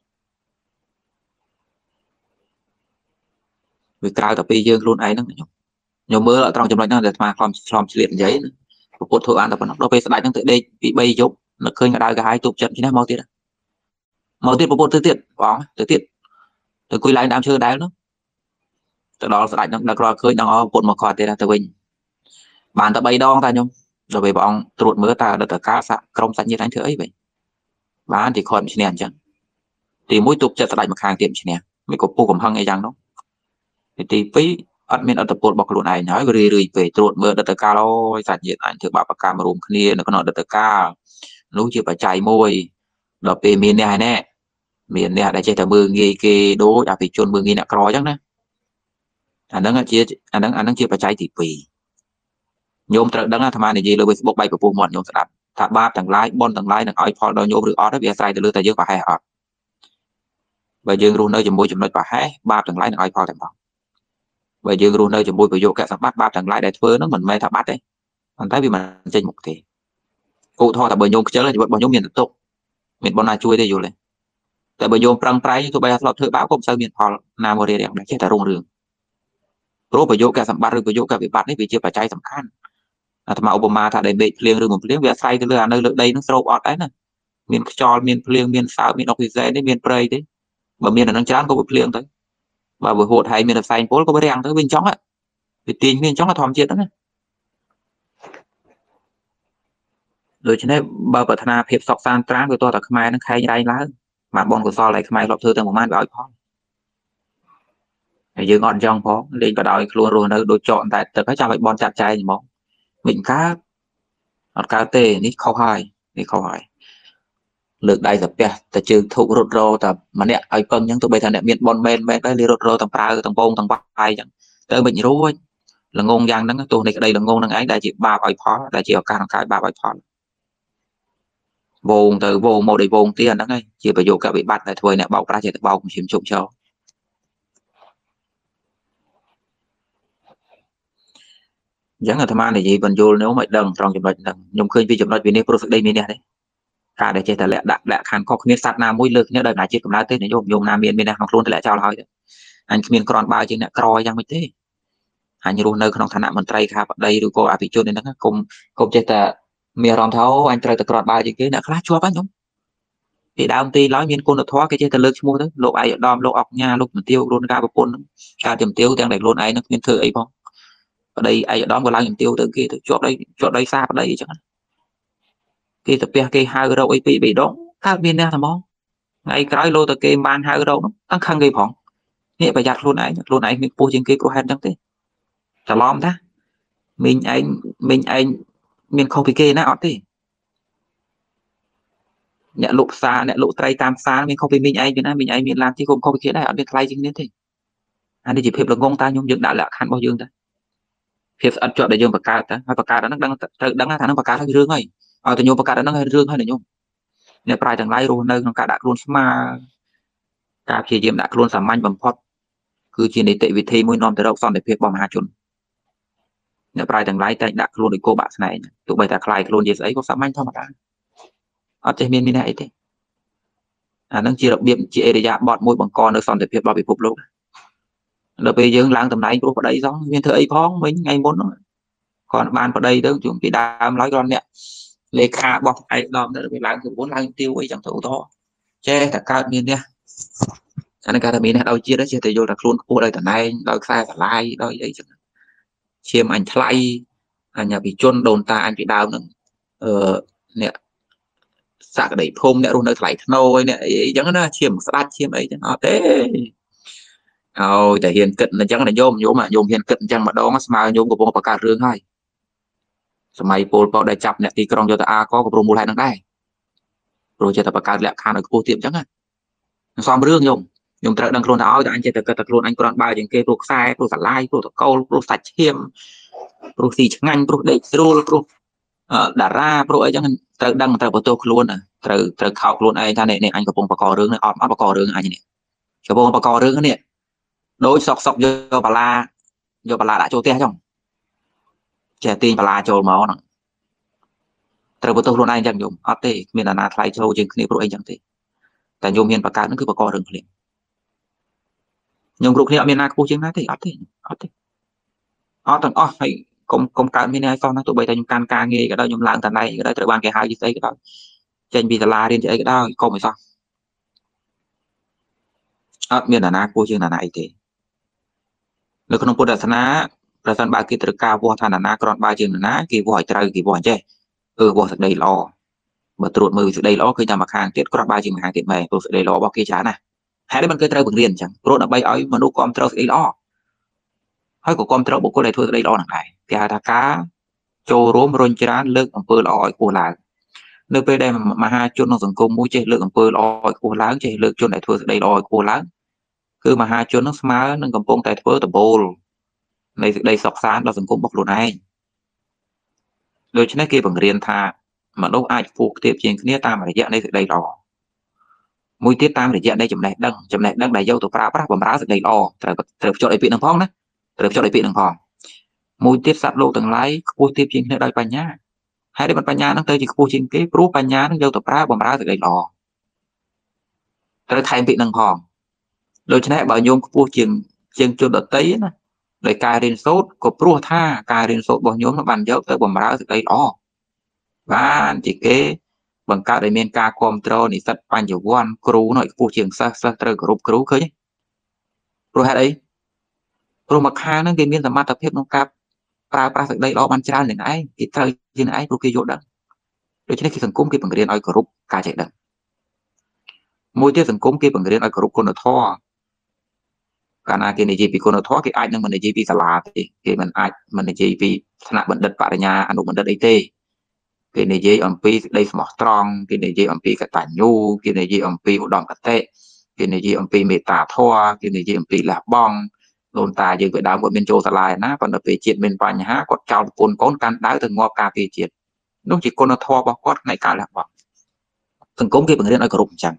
វាក្រៅតែពីយើងខ្លួនឯងហ្នឹងខ្ញុំមើលអត់ត្រង់ចំណុចហ្នឹងតែអាត្មាឆ្លំឆ្លៀតនិយាយប្រពន្ធធ្វើបានតែប៉ុណ្ណោះដល់ពេលស្ដេចហ្នឹងទៅដេកពី3យប់នឹកឃើញក្តៅក្រហាយទូបចិត្តឈ្នះមកទៀតប្រពន្ធទៅទៀតបងទៅទៀតទៅគួយឡើងដើមឈើដែរនោះទៅដល់ស្ដេចហ្នឹងដល់ក្រោយឃើញដល់ប្រពន្ធមកគាត់ទៀតទៅវិញបានតែ3ដងតាខ្ញុំដល់ពេលព្រះអង្គត្រួតមើលតើអតីតកាលក្រុមសាច់ញាតិអញធ្វើអីវិញបានទីគាត់ឈ្នះអញ្ចឹងទី1ទូបចិត្តស្ដេចមកខាងទៀតឈ្នះមិនក៏ពុះកំហឹងអីយ៉ាងនោះទី2អត់មានអត្តពលរបស់ខ្លួនឯងហើយរឿយពេកត្រួតមើលអតីតកាលអូយសាច់ញាតិអញធ្វើបាបកម្មរួមគ្នានៅក្នុងអតីតកាលនោះជាបច្ច័យមួយដល់ពេលមានអ្នកឯណែមានអ្នកដែលចេះតែមើលងាយគេដូចអភិជនមើលងាយអ្នកក្រអញ្ចឹងណាអាហ្នឹងជាបច្ច័យទី2ញោមត្រូវដឹងអាត្មានិយាយលើ Facebook បែកពពុះមាត់ញោមស្ដាប់ថាបាបទាំងឡាយបុណ្យទាំងឡាយនឹងឲ្យផលដល់ញោមឬអត់វាអាស្រ័យទៅលើតែយើងប្រហែសអត់បើយើងរស់នៅជាមួយចំណុចប្រហែសបាបទាំងឡាយនឹងឲ្យផលតែម្ដងបើយើងរស់នៅជាមួយប្រយោគកសម្បត្តិបាបទាំងឡាយដែលធ្វើហ្នឹងមិនមែនថាបាត់ទេប៉ុន្តែវាមិនចេញមុខទេឧទាហរណ៍ថាបើញោមខ្ជិលជីវិតរបស់ញោមមានទទុកមានបុណ្យណាជួយទេយល់ទេតែបើញោមប្រឹងប្រែងទោះបីថាធ្លាប់ធ្វើបាបក៏មិនសូវមានផលណាមួយរៀងដែរចេះតែរុងរឿងព្រោះប្រយោគកសម្បត្តិឬប្រយោគកវិបត្តិនេះវាជាបច្ច័យសំខាន់អាត្មាឧបមាថាដែលមេឃភ្លៀងឬមិនភ្លៀងវាអាស្រ័យទៅលើអានៅលើដីនឹងស្រូបអត់ដែរណាមានខ្យល់មានភ្លៀងមានសើមមានអុកស៊ីសែនទេមានព្រៃទេបើមានអានឹងច្រើនក៏វាភ្លៀងទៅបើវាហួតហើយមានរសែងពុលក៏វារាំងទៅវាអញ្ចឹងវាទាញវាអញ្ចឹងធម្មជាតិហ្នឹងណាដូច្នេះបើប្រាថ្នាភាពសុខសាន្តត្រាណវាតោះតែខ្មែរនឹងខែងរែងឡើងបានបនកុសលដែលខ្មែរធ្លាប់ធ្វើទាំងប្រហែលវាឲ្យផលហើយយើងអត់អញ្ចឹងផងលេងបដ ாய் ខ្លួនរស់នៅដូចចកតែទឹកហើយចាំឲ្យបនចាត់ចែងហ្មងមិនកើតអត់កើតទេនេះខុសហើយលើកដៃសាពះតែជើងធុករត់រតែម្នាក់ឲ្យពឹងអញ្ចឹងទោះបីថាអ្នកមានបនមែនដែរលីរត់រទាំងប្រើទាំងពងទាំងបាយអញ្ចឹងទៅមិនរួចល្ងងយ៉ាងហ្នឹងទោះនៃក្តីល្ងងហ្នឹងឯងដែលជាបាបឲ្យផលដែលជាឱកាសក្នុងកាយបាបឲ្យផលវងទៅវងមកដោយវងទៀតហ្នឹងឯងជាប្រយោគកវិបត្តិដែលធ្វើឲ្យអ្នកបោកប្រាស់ចេះតែបោកឈាមជប់ចោលអញ្ចឹងអាត្មានិយាយបញ្យល់នោះមិនដឹងត្រង់ចំណុចហ្នឹងខ្ញុំឃើញពីចំណុចវានេះព្រោះសេចក្តីមាននេះទេការដែលចេះតែលាក់ដាក់លក្ខខណ្ឌខុសគ្នាសត្វណាមួយលើកគ្នាដោយអំណាចជាតិកំណើតទេញោមណាមាននៅក្នុងខ្លួនតែលាក់ចោលហើយអញគ្មានក្រាន់បើជាងអ្នកក្រយ៉ាងមិនទេអញរស់នៅក្នុងឋានៈមន្ត្រីខាបតីឬក៏អភិជនហ្នឹងគុំចេះតែមានអារម្មណ៍ថាអូអញត្រូវតែក្រាន់បើជាងគេអ្នកខ្លះជាប់ហ្នឹងញោមពីដើមទីឡើយមានគុណធម៌គេចេះតែលើកឈ្មោះទៅលោកឯកឧត្តមលោកអុកញ៉ាលោកមន្ទាវខ្លួនការប្រពន្ធការជំទាវទាំងដែលខ្លួនឯងនឹងគ្មានធ្វើអីផងប្តីឯកឧត្តមក៏ឡើងជំទាវទៅគេទៅជាប់ដីសាប្តីអញ្ចឹងគេទៅផ្ទះគេហៅរកអីពីរដងកើតមានអ្នកតែហ្មងថ្ងៃក្រោយលោទៅគេបានហៅរកហ្នឹងតាំងខឹងគេផងនេះប្រយ័ត្នខ្លួនឯងមានពោះជាងគេព្រោះហេតុអញ្ចឹងទេច្រឡំតាមីងឯងមានខុសពីគេណាអត់ទេអ្នកលក់ផ្សារអ្នកលក់ត្រីតាមផ្សារមានខុសពីមីងឯងទេណាមីងឯងមានឡានទីគុំខុសពីគេដែរអត់មានថ្លៃជាងនេះទេអានេះជាភាពល្ងងតាខ្ញុំយើងដាក់លក្ខខណ្ឌរបស់យើងតាភាពស្អិតជាប់ដែលយើងបង្កើតតាហើយបង្កើតហ្នឹងត្រូវដឹងថានឹងបង្កើតឲ្យរឿងហើយឲ្យតែញោមបង្កើតហ្នឹងឲ្យរឿងហើយញោមអ្នកប្រាជ្ញទាំងឡាយរស់នៅក្នុងការដាក់ខ្លួនស្មើការព្យាយាមដាក់ខ្លួនសាមញ្ញបំផុតគឺជានីតិវិធីមួយនាំទៅរកសន្តិភាពរបស់មហាជនអ្នកប្រាជ្ញទាំងឡាយតែងដាក់ខ្លួនដោយគោបាក់ស្នែងទោះបីតែខ្លាយខ្លួនជាស្អីក៏សាមញ្ញធម្មតាអត់ចេះមានអីទេអានឹងជារបៀបជាអេរិយាបថមួយបង្កនៅសន្តិភាពរបស់ពិភពលោកដល់ពេលយើងឡើងតំណែងព្រោះប្តីសោះមានធ្វើអីផងវិញថ្ងៃមុនគាត់បានប្តីទៅជុំពីដើមឡើយគាត់អ្នកលេខារបស់ឯកឧត្តមទៅពេលឡើងទៅ4ឡើងទាវអីចឹងទៅឧទាហរណ៍ចេះតែកើតមាននេះអានឹងកើតតែមាននេះដោយជាតិចេះតែយល់តែខ្លួនខ្ពស់ដោយតំណែងដោយខ្សែស្រឡាយដោយអីចឹងឈាមអញថ្លៃអញពីជនដូនតាអញពីដើមហ្នឹងអ្នកសក្តិភូមិអ្នករស់នៅថ្លៃធ្នូអីអ្នកអីចឹងណាឈាមស្ដាច់ឈាមអីចឹងអត់ទេឲ្យតែហ៊ានគិតអញ្ចឹងណាញោមហ៊ានគិតអញ្ចឹងម្ដងស្មើញោមកំពុងបង្កើតរឿងហើយសម័យពលពតដែលចាប់អ្នកទីក្រុងយកទៅអាកក៏ព្រមមូលហេតុហ្នឹងដែរព្រោះចេះតែបង្កើតលក្ខខណ្ឌឲ្យខ្ពស់ទៀតអញ្ចឹងណាសំរឿងញោមត្រូវដឹងខ្លួនថាឲ្យតែអញចេះតែគិតតែខ្លួនអញគ្រាន់បើជាងគេព្រោះខ្សែព្រោះសាឡាយព្រោះតកូលព្រោះសាច់ឈាមព្រោះស៊ីឆ្ងាញ់ព្រោះដេកស្រួលព្រោះតារាព្រោះអីចឹងត្រូវដឹងត្រូវបន្ទោសខ្លួនត្រូវខោកខ្លួនឯងថានេះអញកំពុងបង្ករឿងនេះអត់បង្ករឿងអញនេះកំពុងបង្ករឿងនេះដូចសុកយកបាឡា vô bà la đã chỗ tia trong trẻ tin bà la chỗ máu nè trời bữa tôi luôn anh chẳng dùng ở đây miền là thay châu trên kia bữa anh chẳng thếแต่โยมเห็นประกาศนั่นคือประกอบเรื่องเพลงโยมกรุกเนี่ยมีนาคูเชียงนาที่อัดต่างให้กรมการมีนายฟ้องนะตัวใบแต่โยมการเงี้ยก็ได้โยมล้างแต่ไหนก็ได้แต่บางแก่หายยิ่งใส่ก็ได้เจนบีตลาเรียนจะก็ได้ก็ไม่ฟ้องอัดมีนาคูเชียงนาไอเทแล้วขนมปุถศาสนาประธานบากิตรกาวัวธานากรอนบาเชียงนากี่วัวใจกี่วัวเจ้วัวสักใดรอมาตรวจมือสักใดรอคือจะมาคางเทียดกรอนบาเชียงมาคางเทียดใหม่ตัวสักใดรอบอกกี่ช้านะให้ได้มันเคยเจอบทเรียนจังรถเอาไปเอามนุษย์ความเจริญสักใดรอให้กับความเจริญบุคคลใดทั่วสักใดรอหนังไหนที่หาทากาโจรมรนจราเลิกอำเภอลอยกูหลาเนื้อไปได้มาหาจุดนองสังคมมุ้ยเจเลิกอำเภอลอยกูหลาเจเลิกจุดไหนทั่วสักใดลอยกูหลาคือมาหาจุดนักสมาร์นังกำปงแต่ทั่วตะโบลในสักใดสอกสารเราสังคมบอกหลุดไอโดยเฉพาะเกี่ยวกับเรียนทามนุษย์อาจผูกเทียบเชียงนี้ตามระยะในสักใดรอมุ้ยเทียบตามระยะในจำแนกดังใดเย้าตัวปลาปลาบำราสักใดรอแต่จดไอปีนังพ้องนะแต่จดไอปีนังพ้องมุ้ยเทียบสัตว์โลกต่างไรผูกเทียบเชียงนี้ได้ปัญญาให้ได้ปัญญาตั้งแต่จีผูกเชียงนี้รู้ปัญญาตั้งเย้าตัวปลาบำราสักใดรอแต่ไทยปีนังพ้องโดยเฉพาะบางโยมผูกเชียงจุดตีนะโดยการเรียนโซดก็ปลัวท่าการเรียนโซดบางโยมมันเยอะแต่บำราสักใดรอบ้านจีเก้บางการได้เมียนการคอมโตรนี่สัตว์ปัญญาวันครูหน่อยผู้เชียงซะเตอร์กรุ๊ปครูเคยครูฮะไอ้ครูมาค้านั่งเรียนเมียนสามารถเพียบน้องกับปลาสักได้รอบัญชาหนึ่งไอ้ที่เธอที่ไหนครูกิโยดังโดยเฉพาะที่สังคมที่บังเรียนอ้อยกรุ๊ปการเจดังมวยที่สังคมที่บังเรียนอ้อยกรุ๊ปคนละท่อการอาเกณฑ์ในจีพีคนละท่อที่ไอ้นั่งมันในจีพีสลาที่มันไอ้มันในจีพีธนบัณฑิตปริญญาอนุบัณฑิตไอเต้cái này dễ ông pi đây smart strong cái này dễ ông pi cái tài nhu cái này dễ ông pi đòn cắt tệ cái này dễ ông pi mệt tả thoa cái này dễ ông pi là bong đồn tài dễ cái đào của bên châu lại ná còn ở phía chuyện bên phải nhà có trao côn cón can đá từ ngõ cà phía chuyện nó chỉ con nó thoa bao quát ngày cả là bong từng cống cái bằng điện ở cột chẳng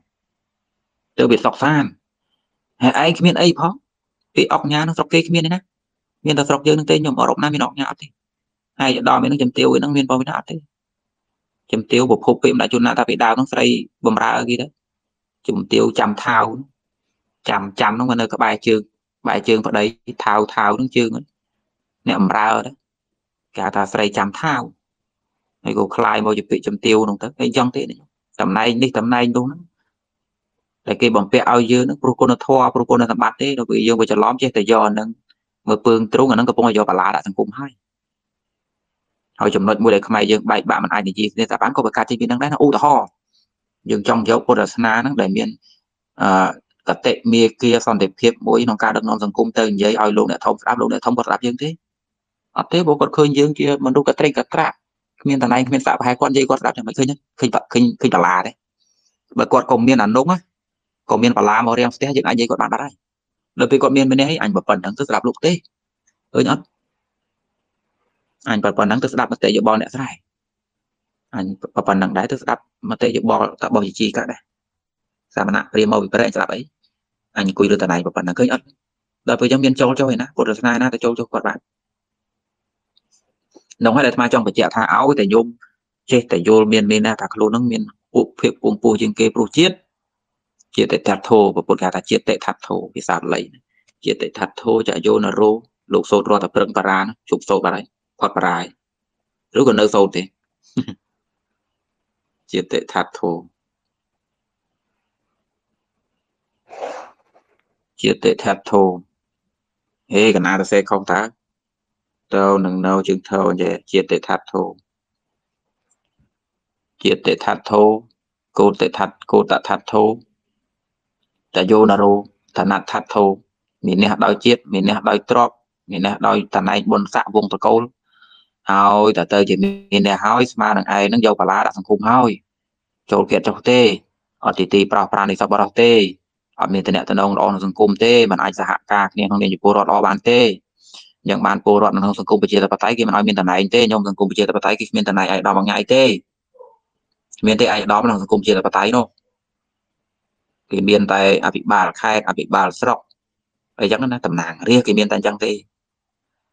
từ biệt sọc san hay ai cái miền ấy phó cái ọc nhà nó sọc cái miền này nè miền ta sọc dương tên nhom ở rộng nam miền ọc nhà thì hay đò miền nó chấm tiêu nó miền bao miền ọc thì chấm tiêu bộ phục bị đã chôn nát ta bị đào nó xây bầm ra kia đó chấm tiêu chăm thao chăm nó mà nơi các bài chương vào đấy thao nó chương ấy nệm ra đó cả ta xây chăm thao hay cô khai bao giờ bị chấm tiêu đồng tới cái dân thế này tầm nay đúng để cái bằng pe ao dưa nó pro con nó bắt đấy nó bị dương về cho lõm chết tại do nó mở phương trúng nó có bông do bà la đã thành cũng hay hồi chấm nội mua để không dương bài bạn mình ai thì gì nên ta bán có cái trên đang đấy nó u to dương trong dấu cô na nó để miền cả tệ mía kia son đẹp hiệp mỗi nông ca được non dòng cung tên giấy ao luôn để thông bật rạp dương thế ở thế bố còn khơi dương kia mình đâu cả tren cả trạ miền tây này miền sạp hai con dây con rạp thì mới khơi nhá khơi bà la đấy bởi con còn miền ăn đúng á còn miền bà la mà riêng sẽ dựng ai dây con bạn bắt đây đợt vì còn miền bên đây anh bật phần thằng tức rạp lục tê ơi nhá anh bật phần thằng tức rạp mà tệ dự bò nè sai anh bật phần thằng đấy tức rạp mà tệ dự bò tạo bò gì cả đây sao mà nè riêng màu bị bể rạp ấy anh cùi được tờ này bật phần thằng khơi nhá đợt vì trong miền châu cho vậy nè của đợt này nè tại châu cho các bạn nông hay là mai trong phải chẹt thả áo tại nhôm chết tại vô miền nè thằng luôn nó miền bộ phép cuồng pù trên kê pro chiết chia tệ thật thô và một ta chia tệ thật thô vì sao lấy chia tệ thật thô chạy vô là rô lục sốt rồi tập trưng para chụp sốt vào đấy quạt para rồi còn nơi sốt thì chia tệ thật thô chia tệ thật thô hey cái nào ta sẽ không ta đâu nâng đâu chừng thô vậy chia tệ thật thô chia tệ thật thô cô tạ thật thô chạy vô là rô thằng nát thật thô mình nè đòi chết mình nè đòi drop mình nè đòi thằng này buồn xạ vùng tờ câu hôi ta tới chỉ mình nè hôi mà thằng ai nó dâu bà lá đã thành khung hôi châu kiệt châu tê ở tì pra này sao bảo tê ở miền tây tây đông đó nó thành khung tê mà ai sẽ hạ ca nên không nên chụp rọt ở bàn tê những bàn po rọt nó thành khung bây giờ ta thấy cái mà nói miền tây này tê nhưng thành khung bây giờ ta thấy cái miền tây này ai đó bằng ngày tê miền tây ai đó nó thành khung bây giờ ta thấy nó cái miền tây bị bà khai bị bà sọc ấy chắc nó tầm nàng riêng cái miền tây chẳng tê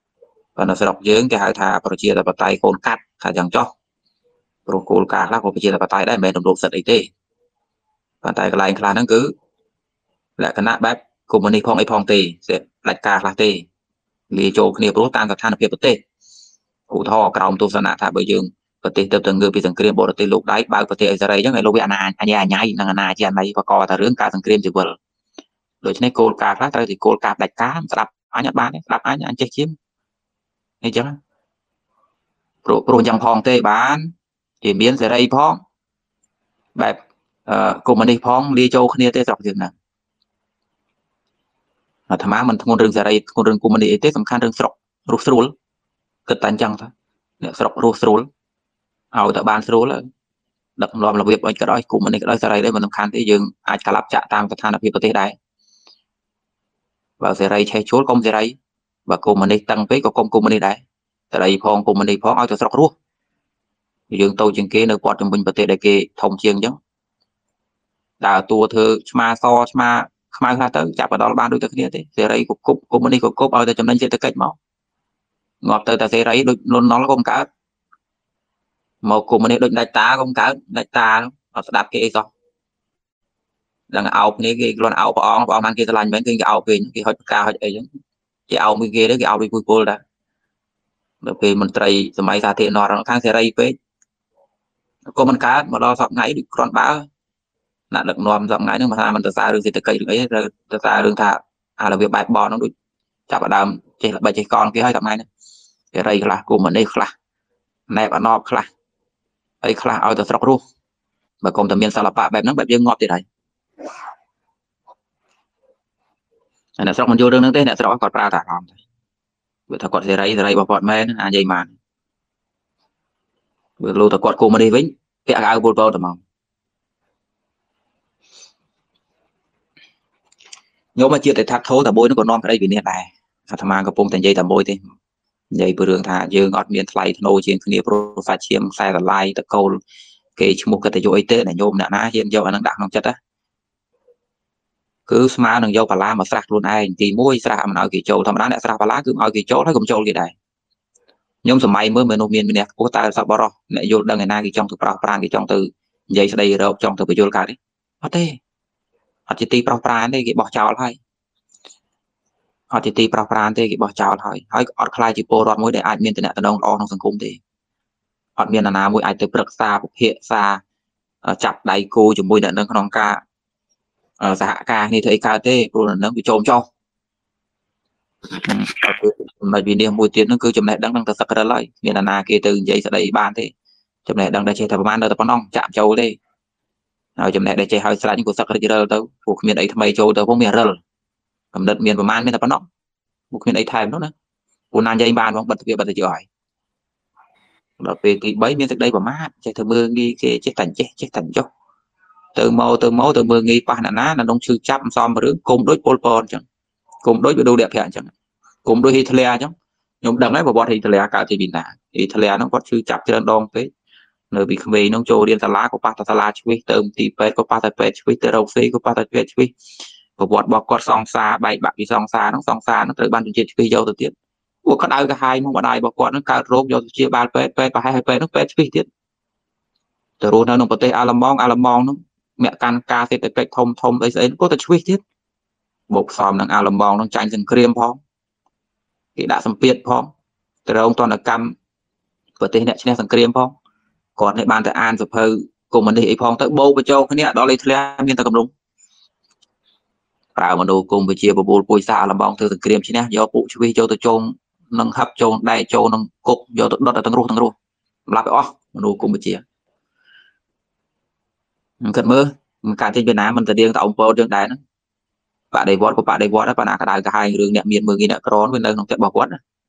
và nó sẽ đọc dưỡng cái hai thà chia là bắt tay côn cắt thà chẳng cho rồi côn cắt là có chia là bắt tay đấy mẹ đồng độ sật ấy tê bắt tay cái lại là nó cứ lại cái nát bếp cùng mình đi phong ấy phong tê sẽ lại cả là tê lý chỗ kia bố tanกับท่านเพียบเตcụ thọกระอมตุสนะถ้าไปยืงปฏิเติมเติมเงือปีสังเกตบทติลูกได้บางปฏิอิสราเอลยังไงโลกอันนาอันยาใหญ่นางนาที่อันไหนประกอบแต่เรื่องการสังเกตจีบลโดยเฉพาะโกลกาครับแต่ที่โกลกาดัดการสลับอันยัดบ้านสลับอันยันเช็คชิมนี่จังโปรยังพองเตบ้านที่เบียนเสรีพองแบบกลุ่มมันได้พองลีโจคนนี้เตะสอบอย่างนั้นธรรมะมันคนเรื่องเสรีคนเรื่องกลุ่มมันได้เตะสำคัญเรื่องสอบรูสรุลเกิดตันจังซะเนี่ยสอบรูสรุลเอาแต่บ้านสรุลดักรอมระเบียบไว้ก็ได้กลุ่มมันนี่ก็ได้เสรีได้มันสำคัญที่ยังอาจจะรับจะตามสถานพิประเทศได้ว่าเสรีใช้ชู้กรมเสรีว่ากลุ่มมันนี่ตั้งไปก็กลุ่มมันนี่ได้เสรีพองกลุ่มมันนี่พองเอาแต่สอบรู้ยังโตจึงเกในปอดจมูกประเทศได้เกทงเชียงจังแต่ตัวเธอมาซอมาขมาคาเตอร์จับประดอลบ้านด้วยตัวนี้เสรีกุบมันนี่กุบเอาแต่จำนั้นเจตเกิดมั้งงอบแต่เสรีโดยล้นน้องแล้วก็การmột cùng mình đôi đại tá không cả đại tá nó sẽ đạp cái sao rằng áo này cái con áo bỏ mang cái lạnh bên cái áo về cái hơi cao hơi ấy cái áo mới ghê đấy cái áo đi vui đã được về mình trai sớm mai ra thì nó khang xe ray về có mình cá mà lo sọt ngay được con bá là được nòm sọt ngay nhưng mà mình từ xa đường thì từ cây được ấy từ xa đường thà là việc bài bò nó được chặt vào đàm chỉ là bài chỉ con cái hơi sọt ngay này cái ray là cùng mình đây là này bạn nọ làไอ้คลาเอาแต่สระรู้แบบกรมแต่เมียนสารปะแบบนั้นแบบยังงอบที่ไหนอันนั้นสระมันโยเรื่องนั้นเต้เนี่ยสระกอดปลาตาหอมเวลากอดเสไรบอกกอดแม่นะใหญ่มาเวลาลูตะกอดกูมาดีวิ่งcái ao bồ bồ tầm mỏng nhớ mà chia tại thắt thố tầm bôi nó còn non ở đây vì nè này thằng mang cái pung thành dây tầm bôi thì dây bự đường thà dương ngọt miền thay nô trên kia pro phát chiêm sai là lai tật câu cái một cái tay tế này nhôm nè ná hiện giờ anh đang đặt nông chất á cứ smart đừng vô bà la mà sạc luôn ai thì mua sạc mà nói kỳ châu thằng đó đã sạc bà lá cứ nói kỳ châu thấy cũng châu gì đây nhôm sầm may mới nô miền nè cô ta sao bao nè vô đằng ngày nay kỳ trong từ pra kỳ trong từ dây đây rồi trong từ bị vô cả đấy hết thế họ chỉ ti pra đây cái bỏ chảo thôi họ chỉ ti pra đây cái bỏ chảo thôi hỏi ở khai chỉ po rồi mới để ai miền từ nè từ đông on trong sân cung thì họ miền là mỗi ai từ bậc xa hiện xa chặt đầy cô chụp môi đợt nâng con ca dạ ca thì thấy ca tê rồi nó bị trộm cho mà vì niềm mùi tiền nó cứ chụp này đang thật sắc lại miền là kia từ giấy sẽ đầy bàn thế chụp này đang đây chơi thập man đâu tập non chạm châu đây rồi chụp này để chơi hơi sai những cuộc sắc ra đâu cuộc miền ấy tham mây châu đâu không miền rơ cầm đất miền man miền tập non cuộc miền ấy thay nó nữa của nan dây bàn không bật việc bật giỏi rồi về thì bấy miền đây vào mát chơi thơ mưa nghi cái chết thành cho từ máu từ mưa nghi pa là đông sư chắp xóm mà rước cùng đối Pol chẳng cùng đối với đô đẹp hiện chẳng cùng đôi Hitler chẳng nhưng đằng ấy vào bọn Hitler cả thì bị nã Hitler nó có sư chắp trên đông thế nơi bị về nông châu điên lá của Patatala chui tôm tì pet của Patapet chui tơ đầu phi của Patapet chui và bọn bọc quạt song xa bay bạc bị song xa nó tới ban chuyện chui dâu từ tiết của các ai cả hai mong bọn ai bọc quạt nó cao rốt do chia ba pet và hai pet nó pet chui tiết từ rồi nó có thể alamong nó mẹ can ca thì cái thông ấy có thể chui tiết bộ xòm đang alamong nó tranh dần cream phong cái đã xâm biệt phong từ ông toàn là cam và tên này trên cream phong còn lại bàn tại an rồi hơi cùng mình đi phong tới bô với châu cái này đó lấy theo miền ta cầm đúng vào mà đồ cùng với chia vào bô bôi xa làm bong từ từng cream trên do phụ chui châu từ châu nâng hấp châu đại châu nâng cục do đó là thằng ru làm cái mà đồ cùng với chia thật mơ cả trên Việt Nam mình từ điên tạo ông đương đại nó bạn đầy vót của bạn đầy vót đó bạn nào cả đại cả hai đường nhẹ miền mười nghìn nè cron bên đây không thể bỏ quát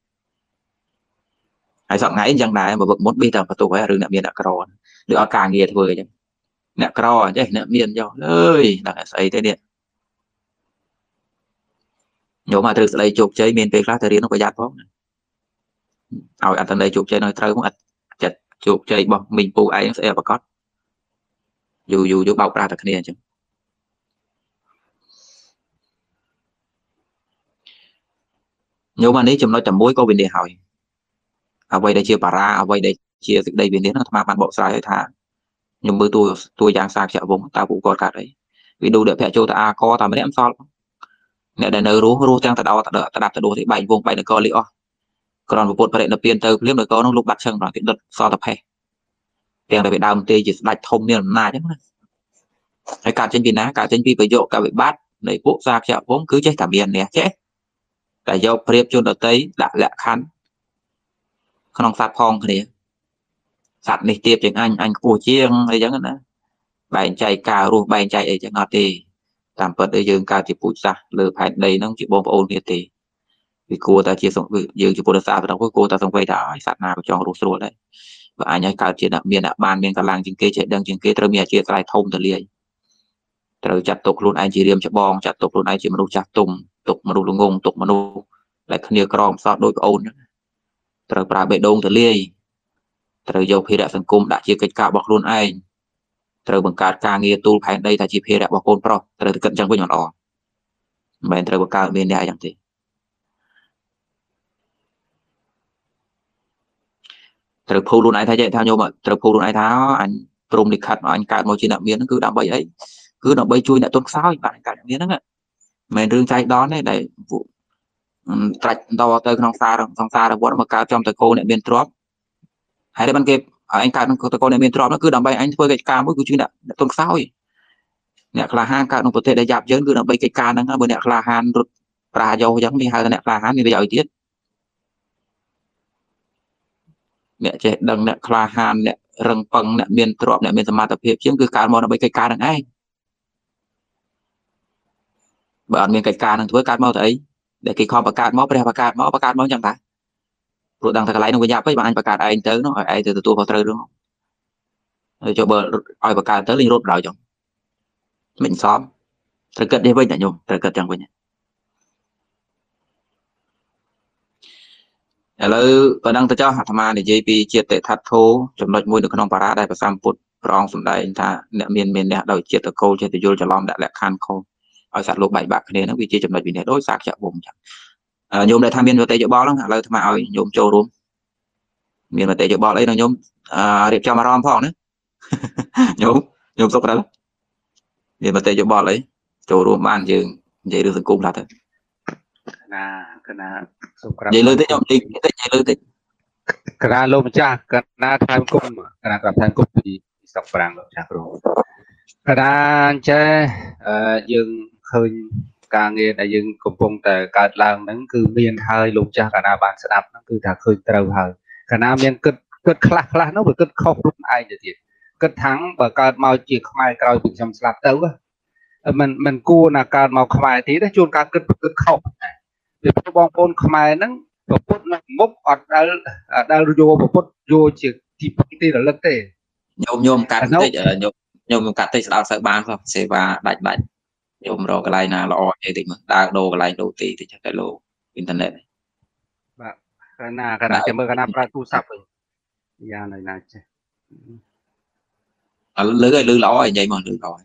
hay sợ ngay chẳng đại mà vẫn muốn bi tầm và tụ với đường nhẹ miền nè cron được càng nghiệt vừa chứ nè cron chứ nè miền cho ơi là xây thế điện nếu mà thực sự đây chụp chơi miền về khác thời điểm nó có giá phóng ăn tận đây chụp chơi nói thơ cũng chặt chụp chơi bỏ mình phụ ấy sẽ và có dù bọc ra thật này chứ nếu mà nếu chúng nó chầm muối có vấn đề hỏi អ្វីដែលជាបារាអ្វីដែលជាសេចក្តីវិនិច្ឆ័យហ្នឹងអាត្មាបានបកស្រាយឲ្យថាខ្ញុំមើលតួយ៉ាងសាខ្យវងតើពួកគាត់កាត់អីវិឌូដែលភ័ក្រចូលទៅអាកតែម្នាក់មិនសល់អ្នកដែលនៅរស់ទាំងតដោតដាប់តដោទេបែកវងបែកនគរលីអស់ក្រនពុទ្ធបរិនិព្វានទៅភ្លាមនគរនោះលោកបាត់ឈឹងប្រគេដុតសតផេះទាំងតែពីដើមទេជាស្ដេចធំមានអំណាចហ្នឹងណាហើយកើតចេញពីណាកើតចេញពីប្រយោគកវិបត្តិនៃពួកសាខ្យវងគឺចេះតែមានអ្នកចេះតែយកព្រៀបជនដតីដាក់លក្ខខណ្ឌក្នុងសត្វផងគ្នាសត្វនេះទៀបជាងអញខ្ពស់ជាងអីចឹងណាបែងចែកការរស់បែងចែកអីចឹងអត់ទេតាមពិតយើងកើតជាពូជសាសន៍លើផែនដីហ្នឹងជាបងប្អូនគ្នាទេវាគួរតែជាយើងជាពុទ្ធសាសនាគួរតែសង្វេគថាឲ្យសត្វណាក៏ចង់រស់ស្រួលដែរបើអញឲ្យកើតជាអ្នកមានអ្នកបានមានកម្លាំងជាងគេចេះដឹងជាងគេត្រូវមានអាជីវកម្មធំទលាយត្រូវចាត់ទុកខ្លួនឯងជារៀមច្បងចាត់ទុកខ្លួនឯងជាមនុស្សចាស់ទុំទុកមនុស្សល្ងងទុកមនុស្សដែលគ្នាក្រមសោះដោយប្អូនត្រូវប្រើបេះដូងទលាយត្រូវយកភារៈសង្គមដាក់ជាកិច្ចការរបស់ខ្លួនឯងត្រូវបង្កើតការងារទូលផែនដីថាជាភារៈរបស់កូនប្រុសត្រូវតែគិតចឹងវិញល្អមិនមែនត្រូវបង្កើតមានអ្នកយ៉ាងទេត្រូវភូខ្លួនឯងថាចេះថាញោមត្រូវភូខ្លួនឯងថាអញព្រមលិខិតអញកើតមកជាអ្នកមានហ្នឹងគឺដើម្បីអីគឺដើម្បីជួយអ្នកទុនខ្សោយបាទកើតអ្នកមានហ្នឹងមិនមែនរឿងចៃដន្យទេដែលត្រាច់តទៅក្នុងសង្សារវត្តមកកើតចំតកោអ្នកមានទ្រព្យហើយតែបានគេអញកើតក្នុងតកោអ្នកមានទ្រព្យហ្នឹងគឺដើម្បីអញធ្វើកិច្ចការមួយគឺជួយអ្នកទុនខ្សោយអ្នកក្លាហានកើតក្នុងប្រទេសដែលយ៉ាប់យើងគឺដើម្បីកិច្ចការហ្នឹងបើអ្នកក្លាហានរត់ប្រាយោអញ្ចឹងវាហៅថាអ្នកក្លាហានមានប្រយោជន៍ទៀតអ្នកចេះដឹងអ្នកក្លាហានអ្នករឹងប៉ឹងអ្នកមានទ្រព្យអ្នកមានសមត្ថភាពជាងគឺកើតមកដើម្បីកិច្ចការហ្នឹងឯងបើអត់មានកិច្ចការហ្នឹងធ្វើកើតមកទៅអីដែលគេខំបង្កើតមកព្រះបង្កើតមកអញ្ចឹងតាព្រោះដឹងតែកន្លែងនោះវាយ៉ាប់ពេកបើអញបង្កើតឯងទៅនោះឲ្យឯងទៅទទួលខុសត្រូវរឿងហើយចុះបើឲ្យបង្កើតទៅលេងរត់ដល់ចុងមិនសមត្រូវគិតនេះវិញតែញោមត្រូវគិតចឹងវិញឥឡូវបើដឹងទៅចោះអាត្មានិយាយពីជាតិថត្ថោចំណុចមួយនៅក្នុងបារាដែលព្រះសម្ពុទ្ធព្រះអង្គសម្ដែងថាអ្នកមានអ្នកដោយចិត្តកោចេះទៅយល់ច្រឡំដាក់លក្ខខណ្ឌខុសឲ្យសត្វលោកបែកបាក់គ្នាហ្នឹងវាជាចំណុចវិនិច្ឆ័យដោយសាខ្យវងចឹងញោមដែលថាមានមតិយោបល់ហ្នឹងឥឡូវអាត្មាឲ្យញោមចូលរួមមានមតិយោបល់អីដល់ញោមរៀបចំអារម្មណ៍ផងណាញោមសុខដែរមានមតិយោបល់អីចូលរួមបានយើងនិយាយរឿងសង្គមខ្លះទៅកណាសូមក្រាបនិយាយលើតិចខ្ញុំតិចនិយាយលើតិចកណាលោកម្ចាស់កណាថ្លែងគុំកណាក្រាបថ្លែងគុំពីស្រុកប្រាំងលោកម្ចាស់គ្រូកណាអញ្ចឹងយើងឃើញការងារដែលយើងកំពុងតែកើតឡើងហ្នឹងគឺមានហើយលោកចាស់កណាបានស្ដាប់ហ្នឹងគឺថាឃើញត្រូវហើយកណាមានគិតខ្លះនោះវាគិតខុសខ្លួនឯងទៅទៀតគិតថាំងបើកើតមកជាខ្មែរក្រោយពីខ្ញុំស្លាប់ទៅមិនគួរណាកើតមកខ្មែរទៀតទេជួនកាលគិតខុសពីព្រោះបងប្អូនខ្មែរហ្នឹងប្រពុតនៅមុខអត់ដែលយកប្រពុតយកជាទីរលឹកទេញោមកាត់តិចញោមកាត់តិចស្ដាប់សូវបានផងសេវាដាច់ញោមរកកន្លែងណាល្អទេតិចមើលដើរដូរកន្លែងដូរទីតិចតែលោអ៊ីនធឺណិតបាទកណាចាំមើលកណាប្រើទូរស័ព្ទវិញយ៉ាងណាចេះឥឡូវឲ្យលឺល្អហើយនិយាយមកលឺល្អហើ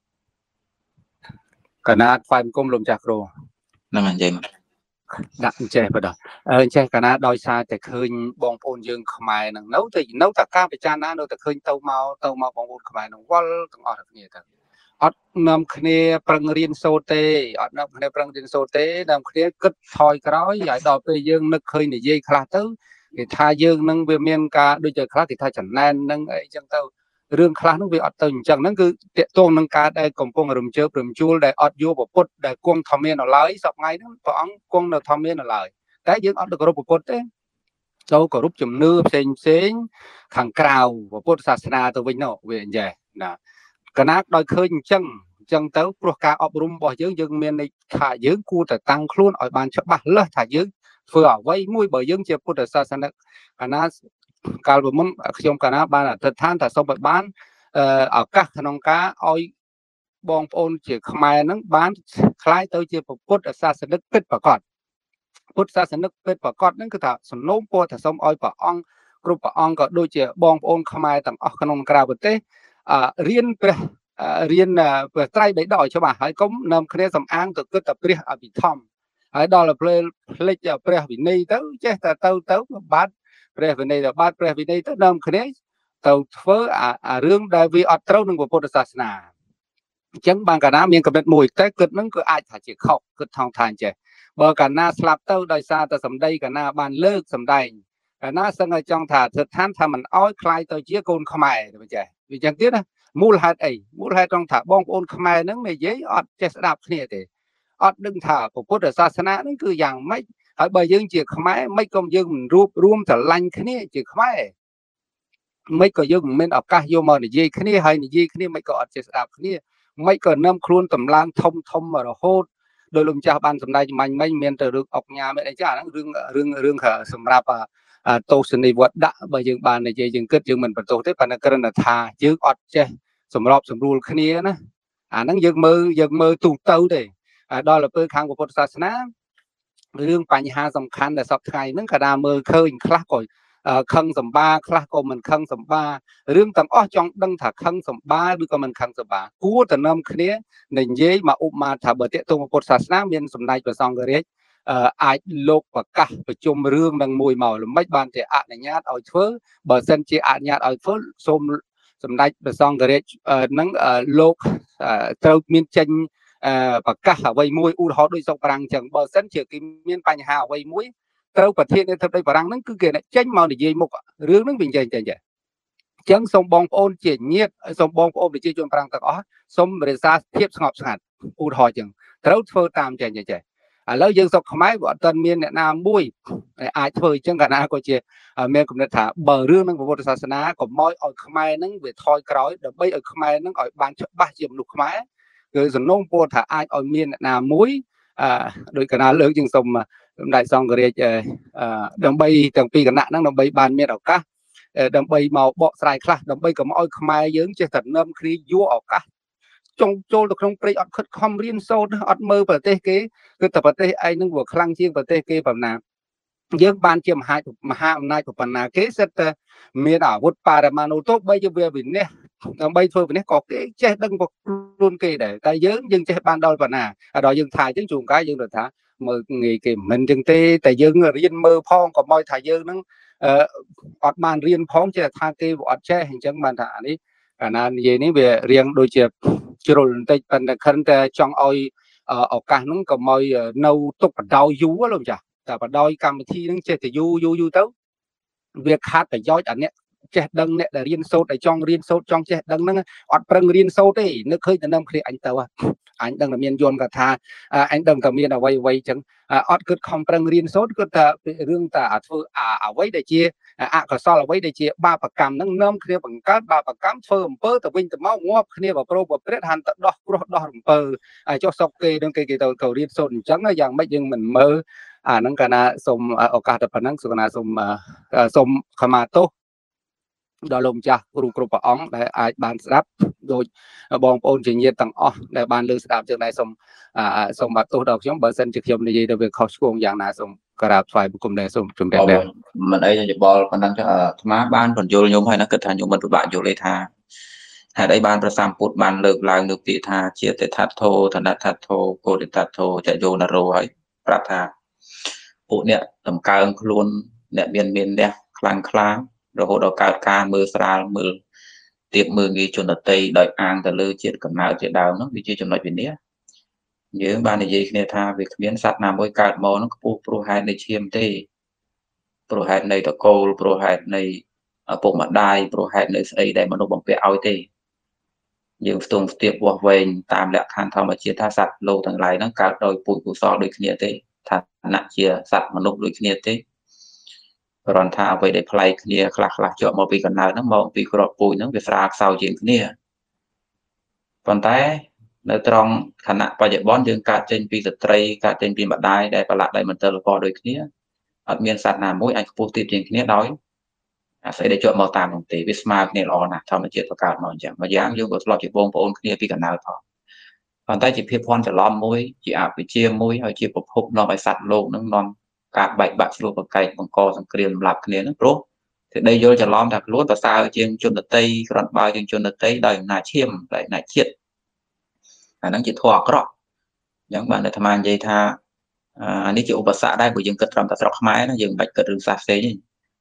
យកណាថ្វាយបង្គំលោកម្ចាស់គ្រូហ្នឹងហើយនិយាយមកដាក់អញ្ចេះបើដល់អញ្ចេះកណាដោយសារតែឃើញបងប្អូនយើងខ្មែរហ្នឹងនៅតែការពិចារណានៅតែឃើញទៅមកបងប្អូនខ្មែរហ្នឹងវល់ទាំងអស់គ្នាទៅអត់នាំគ្នាប្រឹងរៀនសូត្រទេអត់នាំគ្នាប្រឹងរៀនសូត្រទេនាំគ្នាគិតថយក្រោយហើយដល់ពេលយើងនឹកឃើញនិយាយខ្លះទៅគេថាយើងនឹងវាមានការដូចជាខ្លះគេថាចំណែននឹងអីចឹងទៅរឿងខ្លះហ្នឹងវាអត់ទៅអញ្ចឹងហ្នឹងគឺតាក់ទងនឹងការដែលកំពុងរំជើបរំជួលដែលអត់យកពុទ្ធដែលគង់ធម្មមាននៅឡើយសប្ងៃហ្នឹងព្រះអង្គគង់នៅធម្មមាននៅឡើយតែយើងអត់ទៅគោរពពុទ្ធទេចូលគោរពជំនឿផ្សេងខាងក្រៅពុទ្ធសាសនាទៅវិញនោះវាអញ្ចឹងណាកណាដោយឃើញអញ្ចឹងទៅព្រោះការអប់រំរបស់យើងមានន័យថាយើងគួរតែតាំងខ្លួនឲ្យបានច្បាស់លាស់ថាយើងធ្វើអ្វីមួយបើយើងជាពុទ្ធសាសនិកកណាកាលពីមុនខ្ញុំកណាបានអធិដ្ឋានថាសូមឲ្យបានឱកាសក្នុងការឲ្យបងប្អូនជាខ្មែរហ្នឹងបានคล้ายទៅជាពុទ្ធសាសនិកពិតប្រាកដពុទ្ធសាសនិកពិតប្រាកដហ្នឹងគឺថាសំណូមពរថាសូមឲ្យព្រះអង្គគ្រប់ព្រះអង្គក៏ដូចជាបងប្អូនខ្មែរទាំងអស់ក្នុងក្រៅប្រទេសរៀនព្រះត្រៃបិដកច្បាស់ហើយកុំនាំគ្នាសំអាងទៅគិតតែព្រះអភិធម្មហើយដល់ពេលភ្លេចព្រះវិន័យទៅចេះតែទៅបាទព្រះវិន័យបាត់ព្រះវិន័យទៅដើមគ្នាទៅធ្វើអារឿងដែលវាអត់ត្រូវនឹងពុទ្ធសាសនាអញ្ចឹងបានកាលណាមានកម្រិតមួយតែគិតហ្នឹងគឺអាចថាជាខុសគិតថងថាអញ្ចេះបើកាលណាស្លាប់ទៅដោយសារតែសម្ដីកាលណាបានលើកសម្ដែងកាលណាសឹងឲ្យចង់ថាស្ថានថាមិនអោយខ្លាយទៅជាកូនខ្មែរទៅចេះវាអញ្ចឹងទៀតណាមូលហេតុអីមូលហេតុត្រង់ថាបងប្អូនខ្មែរហ្នឹងនិយាយអត់ចេះស្ដាប់គ្នាទេអត់ដឹងថាពុទ្ធសាសនាហ្នឹងគឺយ៉ាងម៉េចហើយបើយើងជាខ្មែរមិនក៏យើងមិនរួបរួមស្រឡាញ់គ្នាជាខ្មែរមិនក៏យើងមិនមានឱកាសយកមកនិយាយគ្នាហើយនិយាយគ្នាមិនក៏អត់ចេះស្ដាប់គ្នាមិនក៏នាំខ្លួនតម្លើងធំរហូតដោយលោកម្ចាស់បានសម្ដែងចំាញ់មិញមានទៅរឿងអុកញ៉ាមានអីចាអាហ្នឹងរឿងសម្រាប់ទោសនីវត្តដាក់បើយើងបាននិយាយយើងគិតយើងមិនបន្ទោសទេប៉ុន្តែគ្រាន់តែថាយើងអត់ចេះសម្របសម្រួលគ្នាណាអាហ្នឹងយើងមើលទូទៅទេដល់ទៅពេលខាងពុទ្ធសាសនារឿងបញ្ហាសំខាន់ដែលសពថ្ងៃហ្នឹងក៏ដើរមើលឃើញខ្លះក៏ខឹងសម្បាខ្លះក៏មិនខឹងសម្បារឿងទាំងអស់ចង់ដឹងថាខឹងសម្បាឬក៏មិនខឹងសម្បាគួរតែនាំគ្នានិយាយមកឧបមាថាបើតេតងពុទ្ធសាសនាមានសម្ដេចព្រះសង្ឃរាជអាចលោកប្រកាសប្រជុំរឿងនឹងមួយមកល្មិចបានជាអនុញ្ញាតឲ្យធ្វើបើសិនជាអនុញ្ញាតឲ្យធ្វើសូមសម្ដេចព្រះសង្ឃរាជនឹងលោកត្រូវមានចេញប្រកាសអ្វីមួយឧទាហរណ៍ដូចសុកប្រាំងអញ្ចឹងបើសិនជាគេមានបញ្ហាអ្វីមួយត្រូវប្រធាននៃធិបតីបារាំងហ្នឹងគឺគេចេញមកនិយាយមុខរឿងហ្នឹងវាចេញអញ្ចឹងសូមបងប្អូនជាញាតិសូមបងប្អូនប្រជាជនប្រាំងទាំងអស់សូមរក្សាភាពស្ងប់ស្ងាត់ឧទាហរណ៍អញ្ចឹងត្រូវធ្វើតាមចេះឥឡូវយើងសុកខ្មែរក៏អត់ទាន់មានអ្នកណាមួយអាចធ្វើអញ្ចឹងកាលណាក៏ជាមានគំនិតថាបើរឿងនឹងពុទ្ធសាសនាក៏មកឲ្យខ្មែរហ្នឹងវាថយក្រោយដើម្បីឲ្យខ្មែរហ្នឹងឲ្យបានច្បាស់ជាមនុស្សខ្មែរគឺសំណូមពរថាអាចឲ្យមានអ្នកណាមួយដោយកណាលើកជាងសូមសម្ដេចសង្ឃរាជដើម្បីទាំងពីរគណៈហ្នឹងដើម្បីបានមានឱកាសដើម្បីមកបកស្រាយខ្លះដើម្បីកុំឲ្យខ្មែរយើងចេះតែនឹមគ្នាយកឱកាសចង់ចូលទៅក្នុងព្រៃអត់ខិតខំរៀនសូត្រអត់មើលប្រទេសគេគឺតែប្រទេសឯងនឹងវាខ្លាំងជាងប្រទេសគេប៉ុណ្ណាយើងបានជាមហាអំណាចប៉ុណ្ណាគេសិតតែមានអាវុធបរមាណុទោបីជាវាវិនិច្ឆ័យដើម្បីធ្វើវិនិច្ឆ័យក៏គេចេះដឹងខ្លួនគេដែរតែយើងចេះបានដល់ប៉ុណ្ណាដល់យើងថាអញ្ចឹងជួនកាលយើងទៅថាមើលងាយគេមិនអញ្ចឹងទេតែយើងរៀនមើលផងក៏មកថាយើងនឹងអត់បានរៀនផងចេះថាគេអត់ចេះអញ្ចឹងបានថាអានេះកាលណានិយាយនេះវារៀងដូចជាជ្រុលបន្តិចប៉ុន្តែខិនតែចង់ឲ្យឱកាសហ្នឹងក៏មកនៅទុកបដ ாய் យូរលោកចាស់តែបដ ாய் កម្មវិធីហ្នឹងចេះតែយូរទៅវាខាតប្រយោជន៍អាអ្នកចេះដឹងអ្នកដែលរៀនសូត្រដែលចង់រៀនសូត្រចង់ចេះដឹងហ្នឹងអត់ប្រឹងរៀនសូត្រទេនឹកឃើញតែនឹមគ្នាអញទៅអញដឹងតែមានយន្តកថាអញដឹងតែមានអ្វីអញ្ចឹងអត់គិតខំប្រឹងរៀនសូត្រគិតតែរឿងតែធ្វើអ្វីដែលជាអកុសលអ្វីដែលជាបាបកម្មហ្នឹងនាំគ្នាបង្កើតបាបកម្មធ្វើអំពើទៅវិញទៅមកងាប់គ្នាបប្រោប្រព្រឹត្តហាន់ទៅដោះគ្រោះដោះអំពើចុះសុកគេនឹងគេទៅរៀនសូត្រអញ្ចឹងយ៉ាងម៉េចយើងមិនមើលអាហ្នឹងកាលណាសូមឱកាសទៅប៉ុណ្ណឹងសូមណាសូមខមាទោសដល់លោកម្ចាស់គ្រូគ្រប់ព្រះអង្គដែលអាចបានស្ដាប់ដោយបងប្អូនជាញាតិទាំងអស់ដែលបានលើស្ដាប់ចឹងដែរសូមបាត់ទោសដល់ខ្ញុំបើសិនជាខ្ញុំនិយាយទៅវាខុសឆ្គងយ៉ាងណាសូមក្រាបថ្វាយបង្គំដែរសូមជម្រាបដែរមិនអីយោបល់ប៉ុណ្ណឹងចុះអាត្មាបានបញ្យល់ខ្ញុំហើយណាគិតថាខ្ញុំមិនពិបាកយល់ទេថាហេតុអីបានព្រះសម្ពុទ្ធបានលើកឡើងនៅពាក្យថាជាតេថាធោធនថាធោកោតេថាធោចយោនរោហើយប្រាប់ថាពួកអ្នកតម្កើងខ្លួនអ្នកមានអ្នកខ្លាំងរហូតដល់កើតការមើលស្រាលមើលទៀបមើលងាយជនដតីដោយអាងទៅលើជាតិកំណើតជាដើមនោះវាជាចំណុចវិន័យយើងបាននិយាយគ្នាថាវាគ្មានសត្វណាមួយកើតមកនោះខ្ពស់ព្រោះហេតុនៃឈាមទេព្រោះហេតុនៃតកូលព្រោះហេតុនៃឪពុកម្ដាយព្រោះហេតុនៃស្អីដែលមនុស្សបំពាក់ឲ្យទេយើងផ្ទុំផ្ទៀបវាស់វែងតាមលក្ខខណ្ឌធម្មជាតិថាសត្វលោកទាំងឡាយហ្នឹងកើតដោយពុទ្ធកុសលដូចគ្នាទេថាណៈជាសត្វមនុស្សដូចគ្នាទេគ្រាន់ថាអ្វីដែលប្លែកគ្នាខ្លះជាប់មកពីកំណើតហ្នឹងមកពីក្របពូជហ្នឹងវាស្រាលខ្សោយជាងគ្នាប៉ុន្តែនៅត្រង់ខណៈបច្ចុប្បន្នយើងកើតចេញពីស្ត្រីកើតចេញពីម្ដាយដែលប្រឡាក់ដោយមន្ទិលកដូចគ្នាអត់មានសត្វណាមួយអាចខ្ពស់ទាបជាងគ្នាដោយអាស្អីដែលជាប់មកតាមនោះទេវាស្មើគ្នាល្អណាស់ធម្មជាតិបង្កើតមកអញ្ចឹងម្យ៉ាងយើងក៏ធ្លាប់ជាបងប្អូនគ្នាពីកំណើតផងប៉ុន្តែជាភាពភ័ន្តច្រឡំមួយជាអវិជ្ជាមួយហើយជាប្រភពនាំឲ្យសត្វលោកហ្នឹងនាំការបែកបាក់ស្រួលប្រកែកបង្កសង្គ្រាមសម្លាប់គ្នាហ្នឹងព្រោះតែដីយល់ច្រឡំថាខ្លួនប្រសើរជាងជនដតីក្រាន់បើជាងជនដតីដោយអំណាចឈាមដោយអំណាចជាតិអាហ្នឹងជាធម៌អាក្រក់អញ្ចឹងបានតែអាត្មានិយាយថាអានេះជាឧបសគ្គដែរព្រោះយើងគិតត្រឹមតែស្រុកខ្មែរណាយើងមិនបាច់គិតរឿងសាសផ្សេងទេ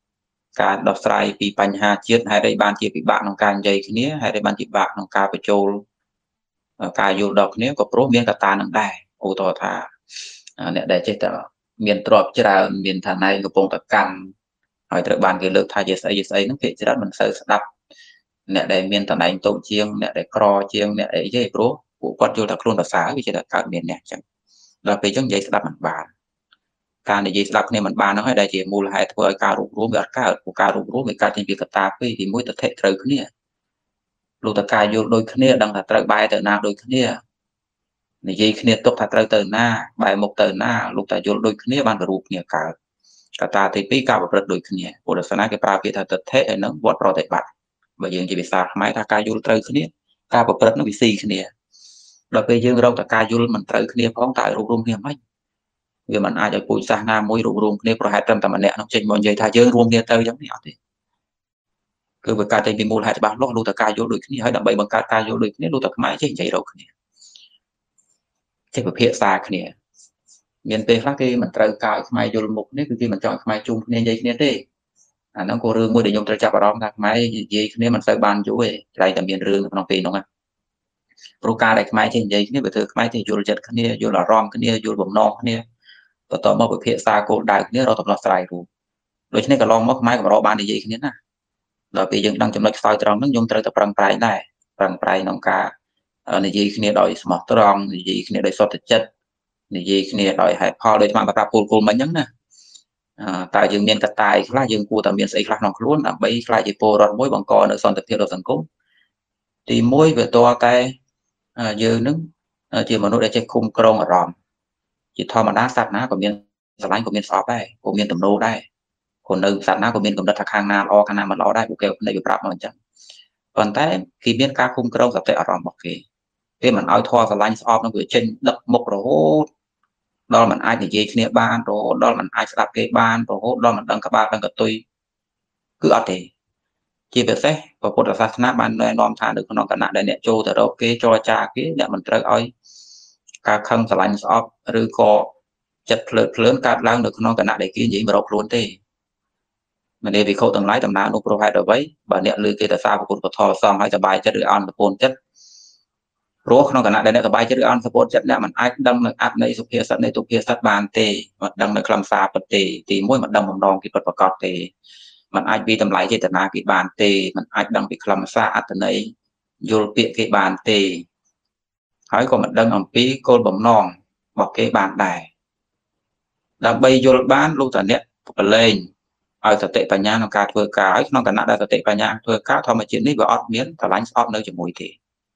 ការដោះស្រាយពីបញ្ហាជាតិហេតុអីបានជាពិបាកក្នុងការនិយាយគ្នាហេតុអីបានជាពិបាកក្នុងការបញ្ចូលការយល់ដល់គ្នាក៏ព្រោះមានកត្តានឹងដែរឧទាហរណ៍ថាអ្នកដែលចេះតែមានទ្រព្យច្រើនមានឋានៈកំពុងតែកាន់ហើយត្រូវបានគេលើកថាជាស្អីហ្នឹងភាគច្រើនមិនសូវស្ដាប់អ្នកដែលមានតំណែងតូចជាងអ្នកដែលក្រជាងអ្នកអីទេព្រោះពួកគាត់យល់ថាខ្លួនប្រសើរវាចេះតែកើតមានអ្នកអញ្ចឹងដល់ពេលអញ្ចឹងនិយាយស្ដាប់មិនបានការនិយាយស្ដាប់គ្នាមិនបាននោះហើយដែលជាមូលហេតុធ្វើឲ្យការរួបរวมវាអត់កើតព្រោះការរួបរวมវាកើតចេញពីកត្តាពីរទី1ទិដ្ឋិត្រូវគ្នាលោកតការយល់ដូចគ្នាដឹងថាត្រូវបែរទៅណាដូចគ្នានិយាយគ្នាទុកថាត្រូវទៅណាបែរមុខទៅណាលោកតាយល់ដូចគ្នាបានរួបគ្នាកើតកត្តាទី2ការប្រព្រឹត្តដូចគ្នាពុទ្ធសាសនាគេប្រើពាក្យថាទិដ្ឋិហើយនឹងវត្តប្រតិបត្តិបើយើងជាភាសាខ្មែរថាការយល់ត្រូវគ្នាការប្រព្រឹត្តនឹងវាស៊ីគ្នាដល់ពេលយើងរកតែការយល់មិនត្រូវគ្នាផងតើរួបរวมគ្នាមិនវាមិនអាចឲ្យពូជសាសនាមួយរួបរวมគ្នាប្រហែលត្រឹមតែម្នាក់នោះចេញមកនិយាយថាយើងរួមគ្នាទៅអញ្ចឹងនេះអត់ទេគឺវាកើតចេញពីមូលហេតុច្បាស់លាស់លោកតការយល់ដូចគ្នាហើយដើម្បីបង្កើតការយល់ដូចគ្នាលោកតខ្មែរចេះនិយាយរកគ្នាចេះពិភាក្សាគ្នាមានពេលខ្លះគេមិនត្រូវការឲ្យខ្មែរយល់មុខនេះគឺគេមិនចង់ឲ្យខ្មែរជុំគ្នានិយាយគ្នាទេអាហ្នឹងក៏រឿងមួយដែលខ្ញុំត្រូវចាប់អារម្មណ៍ថាខ្មែរនិយាយគ្នាមិនសូវបានយូរទេតែតែមានរឿងក្នុងពេលហ្នឹងព្រោះការដែលខ្មែរចេះនិយាយគ្នាវាធ្វើខ្មែរចេះយល់ចិត្តគ្នាយល់អារម្មណ៍គ្នាយល់បំណងគ្នាបន្តមកពិភាក្សាគោលដៅគ្នារកដំណោះស្រាយរួមដូច្នេះកន្លងមកខ្មែរក៏រកបាននិយាយគ្នាណាដល់ពេលយើងដឹងចំណុចខ្សោយត្រង់ហ្នឹងខ្ញុំត្រូវតែប្រឹងប្រែងដែរប្រឹងប្រែងក្នុងការនិយាយគ្នាដោយស្មោះត្រង់និយាយគ្នាដោយសុទ្ធចិត្តនិយាយគ្នាដោយហេតុផលដោយស្មានប្រាប់ពលមិញហ្នឹងណាតើយើងមានកត្តាអីខ្លះយើងគួរតែមានស្អីខ្លះក្នុងខ្លួនដើម្បីខ្លាចជាពលរដ្ឋមួយបង្កនៅសន្តិភាពដល់សង្គមទី1វាតតែយើងនឹងជាមនុស្សដែលចេះគុំក្រងអារម្មណ៍ជាធម្មតាសត្វណាក៏មានស្រឡាញ់ក៏មានស្អប់ដែរក៏មានទំនោរដែរក៏នៅសត្វណាក៏មានកំណត់ថាខាងណាល្អខាងណាមិនល្អដែរពួកគេនៅវាប្រាប់មកអញ្ចឹងប៉ុន្តែគេមានការគុំក្រងសតិអារម្មណ៍របស់គេមិនឲ្យធေါ်ស្រឡាញ់ស្អប់នឹងវាចេញដឹកមុខរហូតដល់มันអាចនិយាយគ្នាបានរហូតដល់มันអាចស្ដាប់គេបានរហូតដល់มันដឹងក្បាលដឹងកតុយគឺអត់ទេជាពិសេសពុទ្ធសាសនាបានណែនាំថានៅក្នុងគណៈដែលអ្នកចូលទៅរកគេចរចាគេអ្នកមិនត្រូវឲ្យការខឹងស្រឡាញ់ស្អប់ឬក៏ចិត្តភ្លើតភ្លើនកើតឡើងនៅក្នុងគណៈដែលគេនិយាយមករកខ្លួនទេមនីវិខុទាំងឡាយដំណើរនោះព្រោះហេតុអ្វីបើអ្នកលើគេទៅសារពុទ្ធពធសង្ឃឲ្យសบายចិត្តឬអន់សពូនចិត្តព្រោះក្នុងគណៈដែលអ្នកសบายចិត្តឬអន់សពូនចិត្តអ្នកមិនអាចដឹងនៅអត្ថន័យសុភាសិតនៃទុភាសិតបានទេមិនដឹងនៅខ្លឹមសារពិតទេទី1មិនដឹងបំណងគេពិតប្រាកដទេมันអាចពីតម្លៃចេតនាគេបានទេมันអាចដឹងពីខ្លឹមសារអត្ថន័យយល់ពាក្យគេបានទេហើយក៏មិនដឹងអំពីគោលបំណងរបស់គេបានដែរដើម្បីយល់បានលោកតាអ្នកប្រឡែងឲ្យសតិបញ្ញាក្នុងការធ្វើការហើយក្នុងគណៈដែលសតិបញ្ញាធ្វើការធម្មជាតិនេះវាអត់មានស្រឡាញ់ស្អប់នៅជាមួយទេ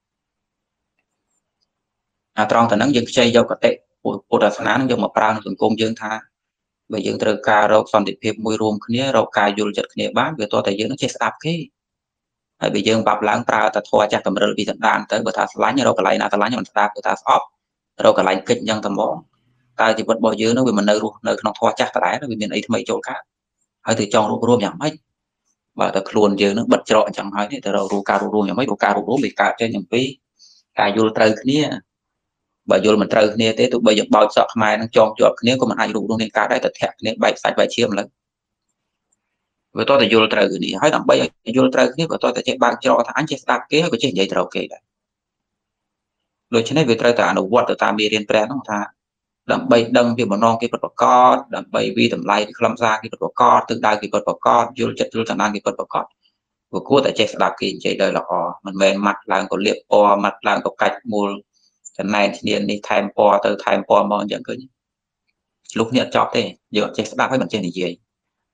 ត្រង់តែហ្នឹងយើងខ្ចីយកកតិពុទ្ធសាសនានឹងយកមកប្រើក្នុងសង្គមយើងថាបើយើងត្រូវការរកសន្តិភាពមួយរួមគ្នារកការយល់ចិត្តគ្នាបានវាតើតែយើងនឹងចេះស្ដាប់គេហើយបើយើងបាប់ឡើងប្រើតែធម៌ចាស់តម្រិលពីសន្តានទៅបើថាស្រឡាញ់រកកន្លែងណាស្រឡាញ់មិនស្ដាប់បើថាស្អប់រកកន្លែងកិច្ចយ៉ាងតែហ្មងតែជីវិតរបស់យើងនឹងវាមិននៅរស់នៅក្នុងធម៌ចាស់ដដែលវាមានអីថ្មីចូលកើតហើយទៅចង់រួបរวมយ៉ាងម៉េចបើតែខ្លួនយើងនឹងបិទច្រកអញ្ចឹងហើយទៅរកការរួបរวมយ៉ាងម៉េចរកការរួបរวมវាកើតចេញអំពីការយល់ត្រូវគ្នាបើយល់មិនត្រូវគ្នាទេទោះបីយើងបោចសក់ខ្មែរនឹងចងជាប់គ្នាក៏មិនអាចរួបរวมគ្នាកើតដែរតែធាក់គ្នាបែកសាច់បែកឈាមឡើយវាតើយល់ត្រូវគ្នាហើយដើម្បីឲ្យយល់ត្រូវគ្នាក៏តើចេះបើកច្រកថាអញចេះស្ដាប់គេហើយក៏ចេះនិយាយត្រូវគេដែរដូច្នេះវាត្រូវតែអនុវត្តទៅតាមមេរៀនព្រះនោះថាដើម្បីដឹងពីបំណងគេពិតប្រាកដដើម្បីវិតម្លៃពីខ្លឹមសារគេពិតប្រាកដទិសដៅគេពិតប្រាកដយល់ចិត្តយល់ចំណានគេពិតប្រាកដព្រោះគួរតែចេះស្ដាប់គេនិយាយដោយល្អមិនមែនម៉ាត់ឡើងក៏លៀបពណ៌ម៉ាត់ឡើងក៏កាច់មូលចំណែនគ្នានេះថែមពណ៌ទៅថែមពណ៌មកអញ្ចឹងឃើញលោកនេះអត់ចប់ទេយើងអត់ចេះស្ដាប់ហើយមិនចេះនិយាយ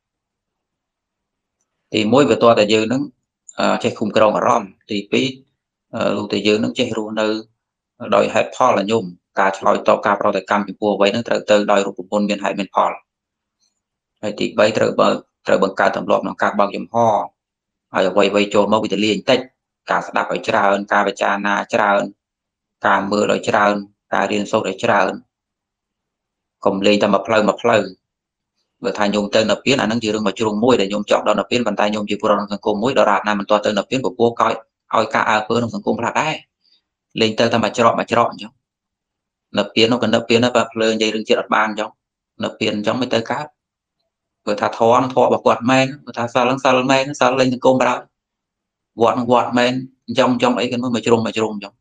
ទី1វាតើតែយើងនឹងចេះគុំក្រងអារម្មណ៍ទី2លោកតែយើងនឹងចេះរស់នៅដោយហេតុផលញោមការឆ្លើយតបការប្រតិកម្មចំពោះអ្វីនឹងត្រូវទៅដោយរូបមន្តមានហេតុមានផលហើយទី3ត្រូវបង្កើតទម្លាប់ក្នុងការបើកចំហហើយអ្វីចូលមកវិទ្យាល័យបន្តិចការស្ដាប់ឲ្យច្រើនការពិចារណាច្រើនការមើលឲ្យច្រើនការរៀនសូត្រឲ្យច្រើនកុំលេងតែមួយផ្លូវបើថាញោមទៅនៅពៀនអានឹងជារឿងមួយជ្រុងមួយដែលញោមចង់ដល់នៅពៀនប៉ុន្តែញោមជាពលរដ្ឋក្នុងសង្គមមួយដរាបណាមិនទាន់ទៅនៅពៀនពពោះកោឲ្យការអើពើក្នុងសង្គមខ្លះដែរលេងទៅតែមួយច្រកអញ្ចឹងនៅពៀននោះក៏នៅពៀនដែរបើភ្លើនិយាយរឿងជាតិអត់បានអញ្ចឹងនៅពៀនអញ្ចឹងមិនទៅកើត vừa thà thọ bạc quạt men vừa thà sal men sal lên thành công bao quạt men trong ấy cái mới trùng trong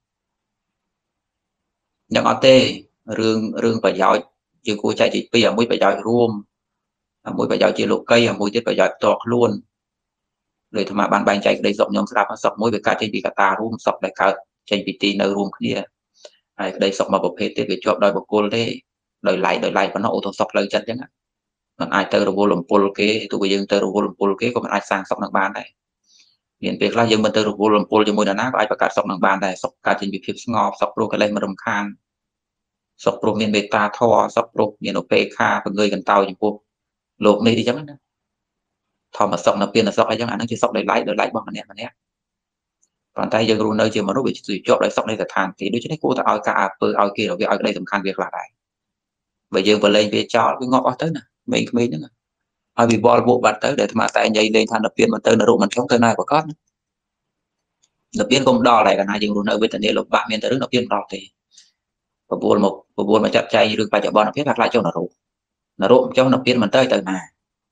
những ở tê rương phải giỏi chứ cô chạy chỉ bây giờ mới phải giỏiរួមmới phải giỏi chỉ lục cây mới tiếp phải giỏi tọt luôn rồi thằng mà ban chạy đây rộng nhóm sập sập mới về cả trên bị cả taរួមsập lại cả trên bị tì nơiរួមkia đây sập mà bộc hết tiếp về chọn đòi bộc cô đấy đòi lại và nó ô tô sập lời chân chẳngมันอาจเตอร์โวลมพลเกตัวยังเตอร์โวลมพลเกก็มันอาจสร้างสองนักบานได้เห็นเป็นคลายังมันเตอร์โวลมพลจะมวยนาก็อาจประกาศสองนักบานได้สกการจินบิพิบงอบสกโปรกันเลยมารำคาญสกโปรเมียนเบต้าทอสกโปรเมียนโอเปค่าเป็นเงยกันเตาอย่างพวกโลกนี้ที่จังนั้นทอมาสกนักเปลี่ยนสกอะไรจังอันนั้นจะสกได้ไล่บ้างมันเนี่ยตอนใต้ยังรู้เนยจะมารู้วิธีจบได้สกในสถานที่ด้วยฉะนั้นกูจะเอากาเปิดเอาเกี่ยวกับเอาได้สำคัญเviệc làได้bây giờ vừa lên về cho cái ngõ tới nè mình nữa ai bị bò bộ bật tới để mà tại nhảy lên thành lập viên mà tới là độ mình chống tới này của con lập viên công đo lại cả hai dừng luôn ở bên tận địa lục bạn miền tới lập viên đo thì và buồn mà chặt chay được vài chợ bò nó biết lại cho nó độ cho lập viên mình tới từ này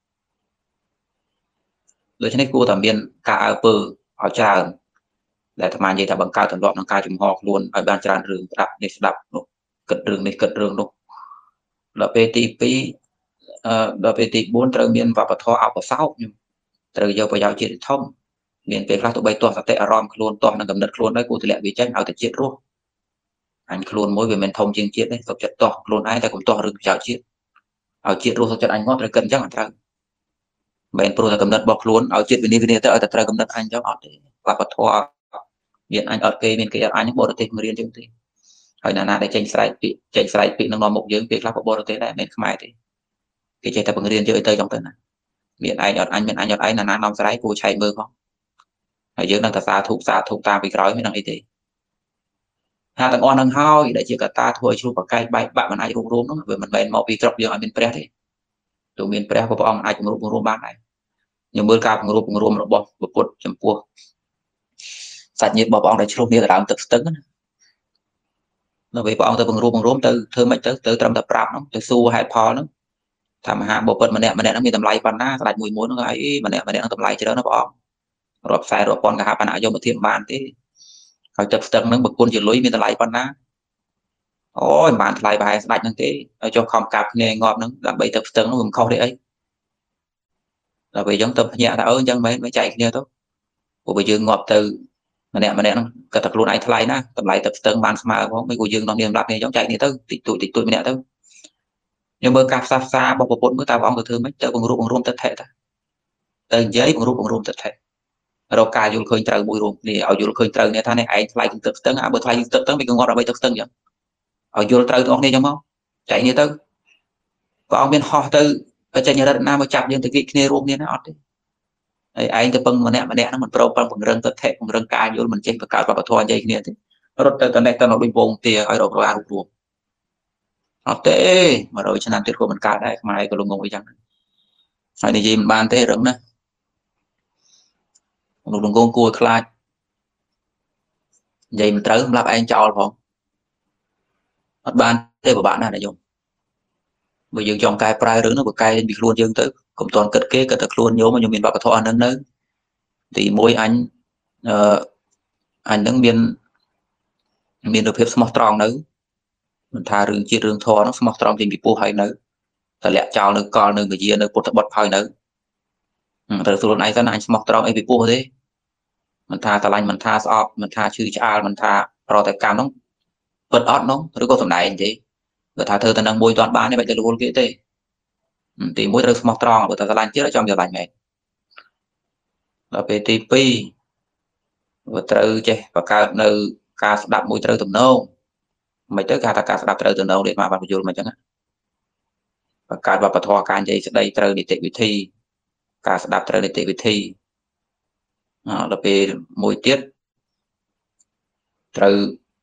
rồi cho nên cô thẩm viên cả ở bờ ở trà để tham gia thảo bằng cao thẩm đoạn nó cao chủng họ luôn ở ban tràn rừng đập cật rừng luôn là PTP đợt về tị 4 ត្រូវមានវប្បធម៌អបសោកត្រូវយកប្រយោជន៍ជាតិធំមានពេលខ្លះទៅបីទាស់សតិអារម្មណ៍ខ្លួនទាស់នឹងកំណត់ខ្លួនដែរគួរទម្លាក់វាចេញឲ្យតែជាតិរស់អញខ្លួនមួយវាមិនធំជាងជាតិទេសុខចិត្តទាស់ខ្លួនឯងតែកុំទាស់រឿងប្រយោជន៍ជាតិឲ្យជាតិរស់សុខចិត្តអញងាប់ត្រូវកិនអញ្ចឹងអត់ត្រូវមិនព្រោះតែកំណត់របស់ខ្លួនឲ្យជាតិវិនិច្ឆ័យទៅឲ្យតែត្រូវកំណត់អញអញ្ចឹងអត់ទេវប្បធម៌មានអញអត់គេមានគេអត់អញបរទេសមករៀនអញ្ចឹងទេហើយណាដែលចេញស្រែកពាក្យនឹងនាំមុខយើងពេលខ្លះក៏បរទេសដែរមិនខ្មែរទេគេចេះតែបង្រៀនយើងទៅចង់ទៅណាមានឯងអត់អញមានអញអត់ឯងណានាំស្រ័យគួរឆែកមើលផងហើយយើងនឹងតែសាធុតាមពីក្រោយមិនដឹងអីទេថាទាំងអស់នឹងហើយដែលជាកត្តាធ្វើឲ្យជ្រុះប្រកែកបែកបាក់មិនអាចរួមនោះវាមិនមែនមកពីក្របយើងឲ្យមានព្រះទេទោះមានព្រះក៏ព្រះអង្គអាចបង្រួមបានដែរខ្ញុំមើលការបង្រួមរបស់ពុទ្ធចំពោះសាច់ញាតិរបស់ព្រះអង្គដែលឆ្លុះគ្នាទៅដើមទឹកស្ទឹងណានៅពេលព្រះអង្គទៅបង្រួមទៅធ្វើម៉េចទៅត្រឹមតែប្រាប់នោះទៅសួរហេតុផលនោះថាមហាបពិតម្នាក់ហ្នឹងមានតម្លៃប៉ុណ្ណាស្ដេចមួយហ្នឹងហើយម្នាក់ហ្នឹងតម្លៃច្រើនណាស់ព្រះអង្គរាប់ខ្សែរាប់ពាន់កហបណៈយកមកធៀបបានទេហើយទឹកស្ទឹងហ្នឹងបើគុណជាលុយមានតម្លៃប៉ុណ្ណាអូយមិនបានថ្លៃប្រហែលស្ដេចហ្នឹងទេហើយចុះខំកាប់គ្នាងាប់ហ្នឹងដើម្បីទឹកស្ទឹងហ្នឹងវាមិនខុសទេអីដល់ពេលយើងទៅភ្ញាក់ថាអញ្ចឹងមិនចែកគ្នាទៅព្រោះបើយើងងាប់ទៅម្នាក់ហ្នឹងគាត់តែខ្លួនឯងថ្លៃណាតម្លៃទឹកស្ទឹងបានស្មើផងមិនគួរយើងនាំគ្នាសម្រាប់គ្នាចង់ចែកគ្នាទៅតិចតួចម្នាក់ទៅខ្ញុំមើលការផ្សះផ្សារបស់ប្រពន្ធមើលតើព្រះអង្គទៅធ្វើម៉េចទៅបង្រួមទិដ្ឋិទៅនិយាយបង្រួមទិដ្ឋិរកការយល់ឃើញត្រូវមួយរួមគ្នាឲ្យយល់ឃើញត្រូវគ្នាថានេះឯងថ្លៃទឹកស្ទឹងបើថ្លៃទឹកស្ទឹងវាក៏ងាប់ដើម្បីទឹកស្ទឹងចឹងឲ្យយល់ត្រូវទាំងអស់គ្នាចឹងមកចែកគ្នាទៅព្រះអង្គមានហោះទៅចេញរត់ណាមកចាប់យើងទៅគិតគ្នារួមគ្នាណាអត់ទេហើយឯងទៅពឹងម្នាក់ហ្នឹងមិនប្រពពង្រឹងទិដ្ឋិពង្រឹងការយល់មិនចេះបង្កើតវប្បធម៌និយាយគ្នាទេរត់ទៅតនេះទៅដូចវងទាឲ្យរកអារួមអត់ទេ100ឆ្នាំទៀតក៏មិនកើតដែរខ្មែរក៏លងងអីចឹងហើយនិយាយមិនបានទេរឹងណាលោកលងងគួរខ្លាចនិយាយមិនត្រូវសម្រាប់ឯងចោលផងអត់បានទេពិបាកណាស់ណាយំបើយើងចង់កែប្រែរឿងនោះក៏កែពីខ្លួនយើងទៅកុំតន់គិតគេគិតតែខ្លួនញោមខ្ញុំមានវប្បធម៌ហ្នឹងនៅទី1អញហ្នឹងមានរូបភាពស្មោះត្រង់នៅមិនថារឿងជាតិរឿងធម៌ហ្នឹងស្មោះត្រង់ចេញពីពោះហើយនៅតែលាក់ចោលនៅកលនៅវិជានៅពុទ្ធបុត្រហើយនៅត្រូវខ្លួនឯងទៅអញស្មោះត្រង់អីពីពោះទេមិនថាស្រឡាញ់មិនថាស្អប់មិនថាឈឺឆ្អាលមិនថាប្រតិកម្មហ្នឹងពិតអត់នោះឬក៏សំដែងទេបើថាធ្វើទៅនឹងមួយតាន់បានទេមិនទៅរវល់គេទេទី1ត្រូវស្មោះត្រង់បើថាស្រឡាញ់ជាតិចង់ស្រឡាញ់មែនដល់ពេលទី2វាត្រូវចេះបង្កើតនៅការស្ដាប់មួយត្រូវទំនងមិនទៅគេថាការស្ដាប់ត្រូវទំនងដូចមកបានបញ្យល់មកអញ្ចឹងបង្កើតវប្បធម៌ការនិយាយស្ដីត្រូវនីតិវិធីការស្ដាប់ត្រូវនីតិវិធីដល់ពេលមួយទៀតត្រូវ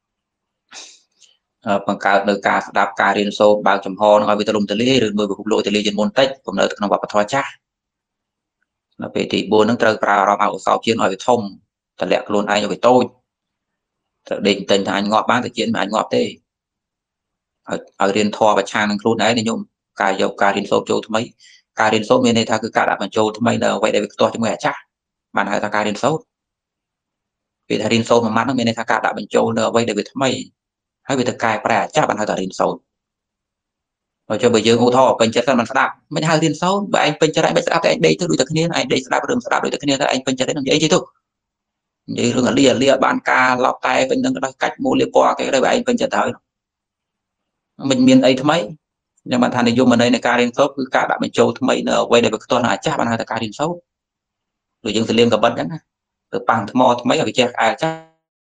បង្កើតនៅការស្ដាប់ការរៀនសូត្របើកចំហនឹងឲ្យវាទូលំទូលាយឬមើលពិភពលោកទូលាយជាងមុនតិចគំនៅក្នុងវប្បធម៌ចាស់ដល់ពេលទី4នឹងត្រូវប្រើអារម្មណ៍អកុសលជាតិឲ្យវាធំតម្លាក់ខ្លួនឯងឲ្យវាតូចត្រូវដេកទិញថាអញងាប់បានតែជាតិមិនអាចងាប់ទេឲ្យរៀនធម៌ប្រឆាំងនឹងខ្លួនឯងញោមការយកការរៀនសូត្រចូលថ្មីការរៀនសូត្រមានន័យថាគឺការដាក់បញ្ចូលថ្មីនៅអ្វីដែលវាផ្ទាស់ជាមួយអាចារ្យបានហៅថាការរៀនសូត្រពេលថារៀនសូត្រមួយម៉ាត់នោះមានន័យថាការដាក់បញ្ចូលនៅអ្វីដែលវាថ្មីហើយវាទៅកែប្រែអាចារ្យបានហៅថារៀនសូត្របើចុះបើយើងឧទាហរណ៍ពេញចិត្តមិនស្ដាប់មិនហៅរៀនសូត្របើឯងពេញចិត្តឯងមិនស្ដាប់តែឯងដេកទៅដូចតែគ្នាឯងដេកស្ដាប់រឿងស្ដាប់ដូចតែគ្នាទៅឯងពេញចិត្តឯងនិយាយទៅនិយាយរឿងអាលាបានការឡប់តែពេញនឹងដល់កាច់មូលលាពណ៌គេទៅឯងពេញចិត្តហើយមិនមានអីថ្មីយ៉ាងបានថានិយមន័យនៃការរៀនសូត្រគឺការដាក់បញ្ចូលថ្មីនៅអ្វីដែលវាផ្ទាស់នឹងអាចារ្យបានហៅថាការរៀនសូត្រដូចយើងទៅលៀងកបិតអញ្ចឹងណាទៅប៉ាំងថ្មថ្មីឲ្យវាចេះក្អែលចាស់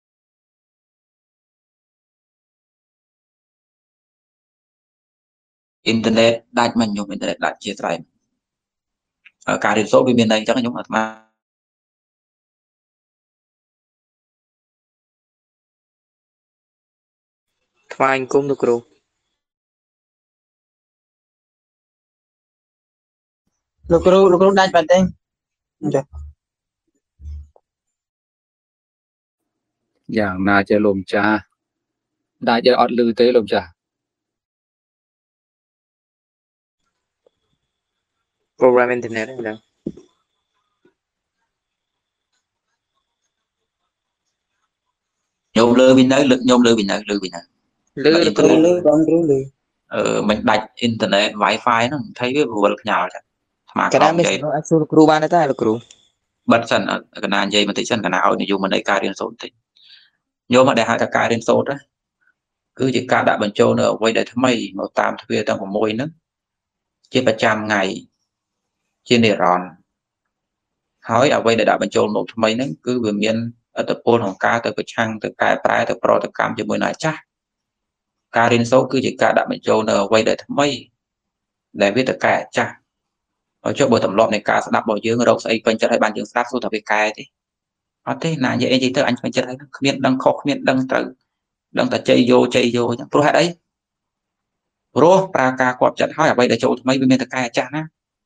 អ៊ីនធឺណិតដាច់មិនខ្ញុំអ៊ីនធឺណិតដាច់ជាស្រ័យការរៀនសូត្រវាមានន័យអញ្ចឹងខ្ញុំអាត្មាថ្វាយអង្គមលោកគ្រូលោកគ្រូដាច់បាត់ទេចាយ៉ាងណាចេះលោកម្ចាស់ដាច់ចេះអត់លឺទេលោកម្ចាស់ program internet ហ្នឹងខ្ញុំលើវិញនៅខ្ញុំលើវិញនៅលើវិញនៅលឺបងគ្រូលឺមិនដាច់អ៊ីនធឺណិត Wi-Fi ហ្នឹងថៃវាវល់ខ្ញាល់ចាស្មាតកណាមានអាចសួរលោកគ្រូបានទេលោកគ្រូបិទសិនកណានិយាយបន្តិចសិនកណាឲ្យនិយមន័យការរៀនសូត្របន្តិចញោមដែលហៅថាការរៀនសូត្រគឺជាការដាក់បញ្ចូលនៅអ្វីដែលថ្មីមកតាមទ្វារទាំង6ហ្នឹងជាប្រចាំថ្ងៃជានិរន្តរ៍ហើយអ្វីដែលដាក់បញ្ចូលមកថ្មីហ្នឹងគឺវាមានឥទ្ធិពលក្នុងការទៅប្រឆាំងទៅកែប្រែទៅប្រតិកម្មជាមួយនឹងអាចារ្យការរៀនសូត្រគឺជាការដាក់បញ្ចូលនៅអ្វីដែលថ្មីដែលវាទៅកែអាចារ្យហើយចុះបើទម្លាប់នៃការស្ដាប់របស់យើងរកស្អីពេញចិត្តឲ្យបានយើងស្ដាប់សួរថាវាកែទេអត់ទេណានិយាយអីទៅអញពេញចិត្តហើយគ្មានដឹងខុសគ្មានដឹងត្រូវដឹងតែជ័យយោអញ្ចឹងព្រោះហេតុអីព្រោះប្រើការគាត់ចិត្តហើយអ្វីដែលចូលថ្មីវាមានតែកែអាចារ្យណា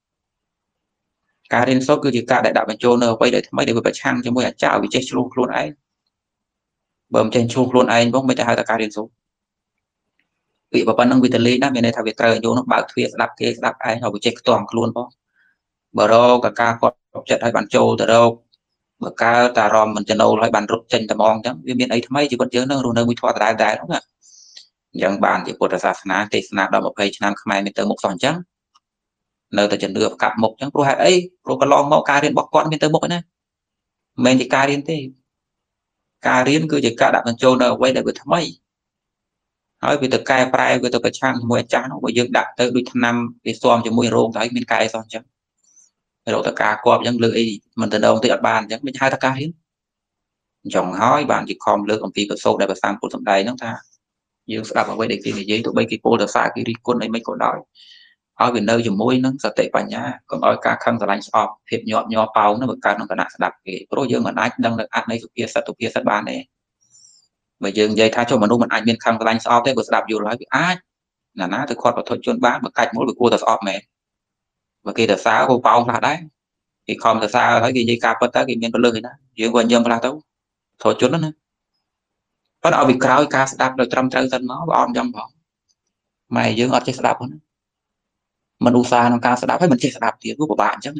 ការរៀនសូត្រគឺជាការដែលដាក់បញ្ចូលនៅអ្វីដែលថ្មីដែលវាប្រឆាំងជាមួយអាចារ្យវាចេះឆ្លុះខ្លួនឯងបើមិនចេះឆ្លុះខ្លួនឯងផងមិនទៅហៅថាការរៀនសូត្រពាក្យប៉ុណ្ណឹងវាទៅលេងណាមានន័យថាវាត្រូវឲ្យយកនោះបើកទ្វារស្ដាប់គេស្ដាប់ឯងហើយវាចេះខ្ទាំខ្លួនផងបើរកការគាត់ចិត្តឲ្យបានចូលទៅរកបើកើតតែអារម្មណ៍មិនចំណូលឲ្យបានរត់ចេញតែហ្មងអញ្ចឹងវាមានអីថ្មីជីវិតយើងនឹងរស់នៅមួយធម៌ដដែលហ្នឹងណាអញ្ចឹងបានជាពុទ្ធសាសនាទេសនាដល់20ឆ្នាំខ្មែរមានទៅមុខសោះអញ្ចឹងនៅតែជំនឿប្រកាប់មុខអញ្ចឹងព្រោះហេតុអីព្រោះកន្លងមកការរៀនរបស់គាត់មានទៅមុខឯណាមិនមែនជាការរៀនទេការរៀនគឺជាការដាក់បញ្ចូលនៅអ្វីដែលវាថ្មីហើយវាទៅកែប្រែវាទៅប្រឆាំងជាមួយអាចារ្យនោះបើយើងដាក់ទៅដូចថ្នាំវាស៊ាំជាមួយរោងទៅមានកែសោះអញ្ចឹងរកតការគប់អញ្ចឹងលើអីមិនទៅដងទៅអត់បានអញ្ចឹងមិនហៅថាការរៀនអញ្ចឹងហើយបានជាខំលើកអំពីប្រសូតដែលប្រសាមពុទ្ធសម្ដែងហ្នឹងថាយើងស្ដាប់អ្វីដែលគេនិយាយទោះបីគេពោលទៅសារគេរិះគន់អីមិនក៏ដោយឲ្យវានៅជាមួយនឹងសតិបញ្ញាកុំឲ្យការខឹងស្រឡាញ់ស្អប់ភាពញាប់ញ័រប៉ោងនោះវាកើតក្នុងគណៈស្ដាប់គេព្រោះយើងមិនអាចដឹងនៅអត្ថនៃសុភាសិតបានទេបើយើងនិយាយថាចុះមនុស្សមិនអាចមានខឹងស្រឡាញ់ស្អប់ទេបើស្ដាប់យល់ហើយវាអាចណាទៅខាត់វត្ថុជនបានបើកាច់មុលវាគួរតែស្អប់មែនបើគេទៅសើក៏ប៉ោងខ្លះដែរគេខំទៅសើហើយគេនិយាយការពិតទៅគេមានពលឹះឯណាយើងក៏ញឹមខ្លះទៅធោះជនណាប៉ុន្តែឲ្យវាក្រោយការស្ដាប់ដោយត្រឹមត្រូវសិនមកអត់យ៉ាងផងម៉ែយើងអត់ចេះស្ដាប់ហ្នឹងមិនឧស្សាហ៍ក្នុងការស្ដាប់ហើយមិនចេះស្ដាប់ទៀតវាពិបាកអញ្ចឹង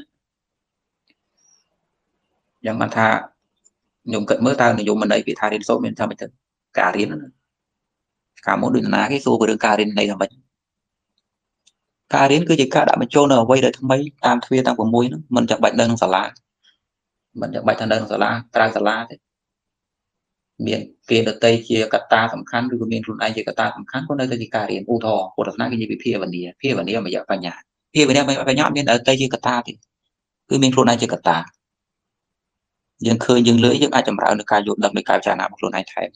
យ៉ាងបានថាខ្ញុំគិតមើលតើនិយមន័យពីថារៀនសូត្រមានថាម៉េចទៅការរៀនហ្នឹងកាលមុនដូចណាគេសួរពីរឿងការរៀននៃថាម៉េចការរៀនគឺជាការដាក់បញ្ចូលនៅអ្វីដែលថ្មីតាមទ្វារទាំង6ហ្នឹងមិនចាំបាច់នៅក្នុងសាលាមិនចាំបាច់ថានៅក្នុងសាលាក្រៅសាលាទេមានគេដតីជាកត្តាសំខាន់ឬក៏មានខ្លួនឯងជាកត្តាសំខាន់ក៏នៅតែជាការរៀនឧទាហរណ៍ពុទ្ធសាសនាគេនិយាយពីភាវនាមយៈបញ្ញាភាវនាមយៈបញ្ញាមានដតីជាកត្តាទេគឺមានខ្លួនឯងជាកត្តាយើងឃើញយើងលឺយើងអាចចម្រើននៅការយល់ដឹងនៃការពិចារណារបស់ខ្លួនឯងថែម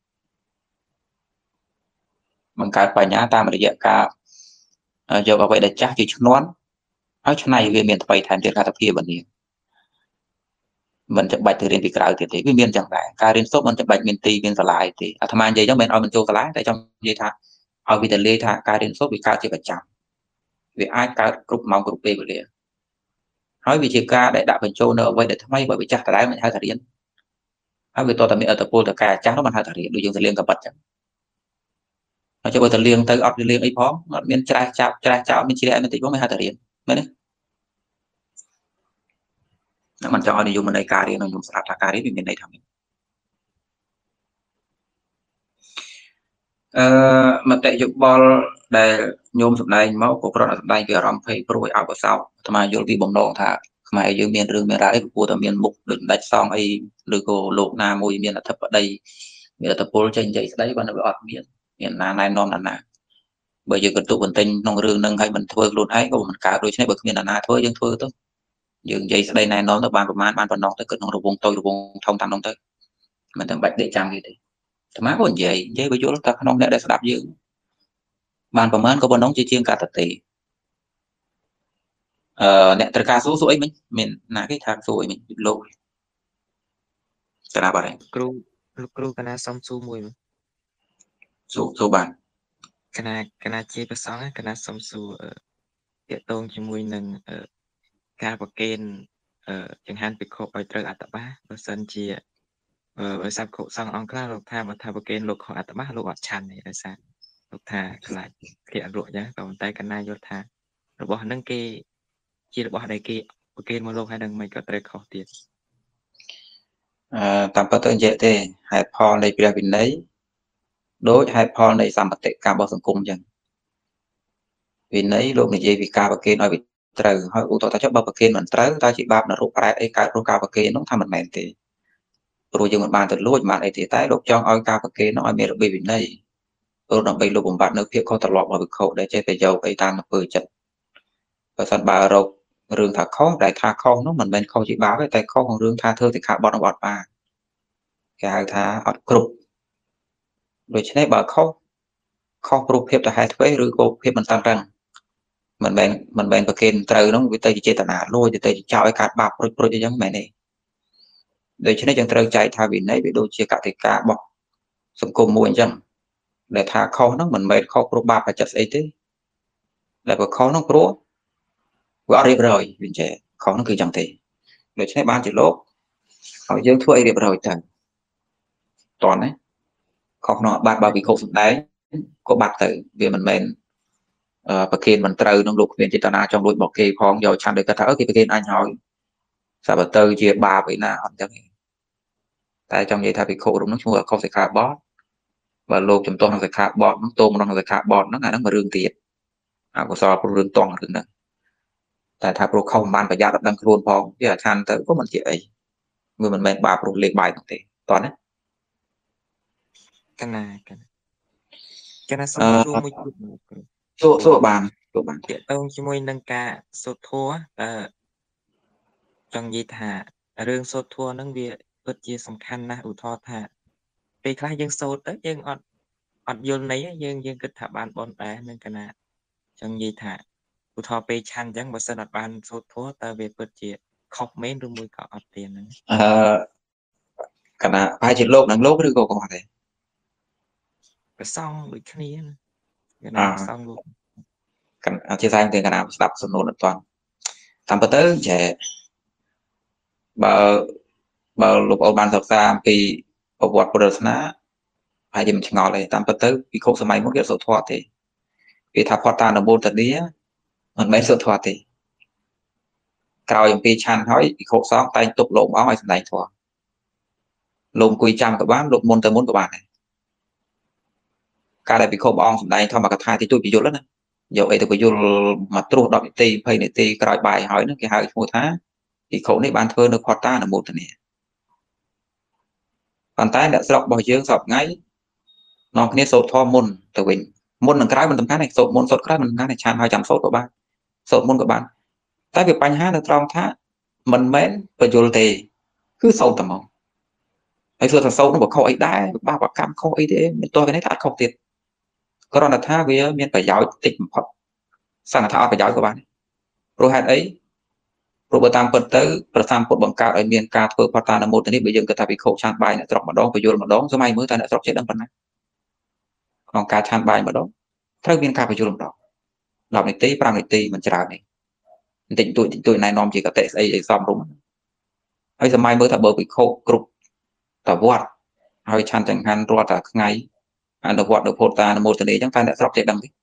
បង្កើតបញ្ញាតាមរយៈការយកអ្វីដែលចាស់ជាឈ្នន់ហើយឆ្នៃវាមានថ្មីថែមទៀតថាភាវនាមិនចាំបាច់ទៅរៀនពីក្រៅទៀតទេវាមានចឹងដែរការរៀនសូត្រមិនចាំបាច់មានទីមានសាលាទេអាត្មានិយាយចឹងមិនឲ្យមិនចូលសាលាតែចង់និយាយថាឲ្យវាទៅលេថាការរៀនសូត្រវាកើតជាប្រចាំវាអាចកើតគ្រប់ម៉ោងគ្រប់ពេលវេលាហើយវាជាការដែលដាក់បញ្ចូលនៅអ្វីដែលថ្មីបើវាចាស់ដដែលមិនហៅថារៀនហើយវាតតែមានអត្តពលទៅការចាស់នោះមិនហៅថារៀនដូចយើងទៅលៀងកបិតចឹងហើយចុះបើទៅលៀងទៅអត់លៀងអីផងអត់មានច្រេះចោលមានជ្រែកបន្តិចផងមិនហៅថារៀនមែនទេมันจะเอาในยุมันในการเรียนในยุสถาการเรียนเป็นในทำมันแต่ยุบอลได้โยมสำนักมั่วก็เพราะสำนักเกี่ยวกับเพย์โปรยเอาไปเศร้าทำไมยุติบ่มนองท่าทำไมยุเมียนเรื่องเมียนอะไรกูแต่เมียนมุกหรือได้ซองไอ้หรือก็โลกนามวยเมียนอัฐบได้เมียนอัฐโพลใจใจได้วันนั้นไปอดเมียนเมียนนายน้อมนาbởi vì cái tụ vận tinh nông rừng nâng hay mình thôi luôn ấy có mình cả đôi này bởi vì là thôi nhưng thôi thôi dừng dây đây này nó ban ban ban tới cực nó vùng tôi vùng thông thành nông tới mình thằng bạch để trang gì thì má còn vậy dây bây giờ ta nông để đạp dữ ban của mình có bọn nông chỉ chiên cả tập tỷ nè tất cả số ấy mình là cái thang số mình lộ là bảo cru cái nào xong su mùi số bàn cái nào chia cái sóng cái nào xong su tiệt tôn cho mùi nâng ca và kên chẳng hạn bị khổ bởi trời ạt bá và sân chia bởi sao khổ xong ông các lục tha và tha và kên lục họ ạt bá lục ọt chăn này là sao lục tha lại kia ruột nhá còn tay cái này vô tha rồi bỏ nâng kê chia được bỏ đây kê và kên một lục hai đằng mày có trời khó tiệt tạm bắt tới vậy thì hãy phò này bây giờ đấy đối hãy phò này làm một tệ cả bao sản cung chẳng vì nấy lúc này gì vì ca và kên nói vì trời hơi u tô ta chấp bao kên mình trời ta chỉ bao là rụp ai ấy cái rụp ca và kên nó tham mình mềm thì rồi dùng một bàn từ lúa mà ấy thì tái lúc cho oi ca và kên nó oi mẹ được bị này rồi nó bị lúc một bạn nước phía không thật lọt vào vực khẩu để chơi về dầu cái tan nó vừa chật và sẵn bà rồi rừng thả khó đại tha khó nó mình bên không chỉ báo cái tay khó còn rừng tha thơ thì khá bọn nó bọt bà cái hai tha ọt cục rồi trên đây bà khó khó cục hiệp là hai thuế rồi cô hiệp mình tăng rằng mình bên bậc kên trời nó bị tây chế tận à lôi thì tây chào cái cát bạc rồi cho giống mẹ này để cho nên chẳng trời chạy tha vì nấy bị đôi chia cả thì cả bọc xong cùng mua chẳng để tha khó nó mình bên khó cục bạc phải chặt ấy thế lại bậc khó nó cua quá đẹp rồi vì trẻ khó nó cứ chẳng thể để cho nên ban chỉ lốp họ dương thuê đẹp rồi chẳng toàn đấy khó nó bạc bao bị khổ xuống đấy có bạc tự vì mình và kên mình trời nó lục viên chỉ tana trong đôi bọc kê phong giờ chăn được cái thở thì kên anh hỏi sao mà từ chia ba vậy nào chẳng tại trong vậy thay vì khổ đúng nó chung là không phải khá bót và lô chúng tôi nó phải khá bót nó tôm nó phải khá bót nó là nó mà rương tiệt có so với rương toàn rừng đó tại thay pro không ban phải giao đặt đăng luôn phong chứ là chăn tới có mình chị ấy người mình men ba pro lên bài thế toàn đấy cái này xong su mùi số bàn tiệt tôn cho mùi nâng ca số thua trong gì thả rương số thua nâng việc bất chia song khăn na ủ thọ thả vì khai dân số tới dân ọt vô lấy dân cứ thả bàn bọn bé nên cái nào trong gì thả ủ thọ bê chăn chẳng mà sân ọt bàn số thua ta về bất chia khóc mấy rung mùi có ọt tiền nữa cái nào hai chuyện lốp năng lốp được có thể cái xong bị khní cái nào xong luôn chia sẻ tiền cái nào đọc sân nôn toàn tạm bỡ tới trẻ bờ lục ở bàn thật ra vì ở vọt của đất ná hay dùm ngỏ lại tạm bỡ tới vì không sớm mai muốn get số thoát thì vì tháp khoa ta là môn thật đi mình mấy số thoát thì cao dùm pi chan hỏi vì không sống tay tục lộn áo hay này thoát lộn quy trăm của bạn lộn môn tới môn của bạn này cả đại vì không bong đây thôi mà cả thai thì tôi bị vô lắm giờ ấy tôi bị vô mà tôi đọc tì phơi này tì cái bài hỏi nó cái hai một tháng thì khẩu này ban thơ nó khoa ta là một này còn tay đã sọc bao nhiêu sọc ngay nó cái số thọ môn từ mình môn là cái mình tầm cái này số môn số cái mình cái này tràn 200 số của bạn số môn của bạn tại vì bánh hát là trong tháng mình mến và vô thì cứ sâu tầm mong ấy xưa thằng sâu nó bảo khâu ấy đá ba quả cam khâu ấy thế tôi cái này đã không tiền có là tha với miền phải giáo tịch Phật sang là thảo phải giáo của bạn rồi hạt ấy rồi bữa tam Phật tới bữa tam Phật bằng cao ở miền ca thơ Phật ta là một cái bây giờ người ta bị khổ chan bài là trọc mà đón phải vô mà đón số may mới ta đã trọc chết đăng phần này còn ca chan bài mà đón theo miền ca phải vô làm đó làm này tí pram này tí mình trả này tỉnh tuổi này nom chỉ có tệ ấy xong đúng ấy số may mới ta bờ bị khổ cục ta vọt hay chan chẳng hạn rồi ta ngay anh được vọt được Phật ta là một cái chẳng ta đã trọc chết đăng đi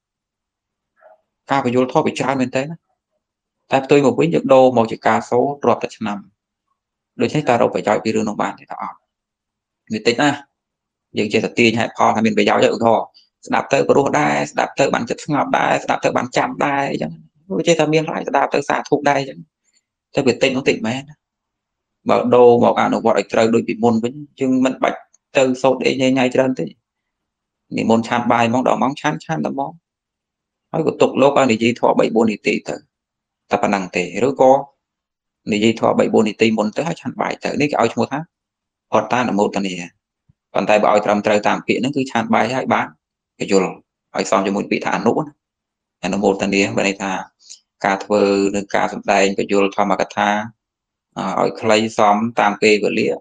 ca phải vô thọ bị trả bên thế tại tôi một quý nhật đô một chỉ ca số rọt tại năm đôi khi ta đâu phải cho cái rừng nông bàn thì ta người tính à những chuyện thật tiền hay kho thì mình phải giáo cho họ đạp tới có đai đạp tới bản chất ngọc đai đạp tới bản chạm đai chứ chơi ta miên lại đạp tới xả thuộc đai chứ theo việc tính nó tỉnh mẹ bảo đồ bảo cả nó gọi trời đôi bị môn với nhưng mình bạch từ sốt để nhây nhây trên thế thì môn chán bài mong đỏ mong chán chán tao mong nói của tục lúc anh đi thọ 74 tỷ tới ta phải năng tệ rồi có đi thọ 74 tỷ môn tới 200 bài tới đấy cái ao một tháng hoặc ta là một tuần này còn tay bảo trầm trời tạm kiện nó cứ chán bài hay bán cái chỗ hỏi xong cho một vị thả nỗ nó một tuần này bên đây thà cả thơ được cả sầm tay cái chỗ thọ mà tha hỏi clay xóm tam kê vật liệu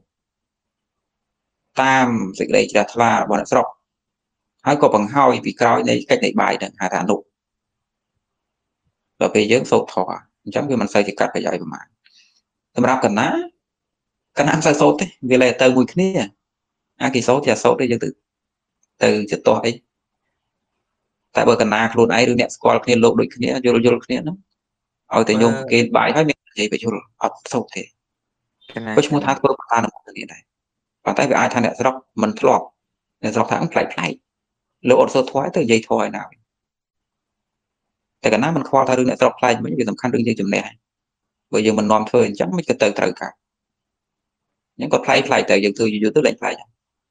tam dịch đây là thà bọn nó sọc hai có bằng hai vì coi đây cách này bài đừng hạ thả nỗ rồi bây giờ sốt thọ giống như mình xây thì cắt phải dạy mà tầm rap cần ná cần ăn sai sốt đấy vì là từ mùi kia cái sốt thì sốt đây từ chất to ấy tại bởi cần ná luôn ấy được nè squall kia lộ đôi kia vô kia nó ở thì nhung cái bài hay mình gì phải vô sốt thế có chúng ta có ta là một cái này và tại vì ai thay nè sọc mình thọt nè sọc thẳng lại lộ sốt thoái từ dây thôi nào tại cả ná mình khoa thay được nè sọc lại mấy việc tầm khăn đương dây chùm này bây giờ mình nom thôi chẳng mấy cái từ từ cả những con play từ dân thư như tức lệnh play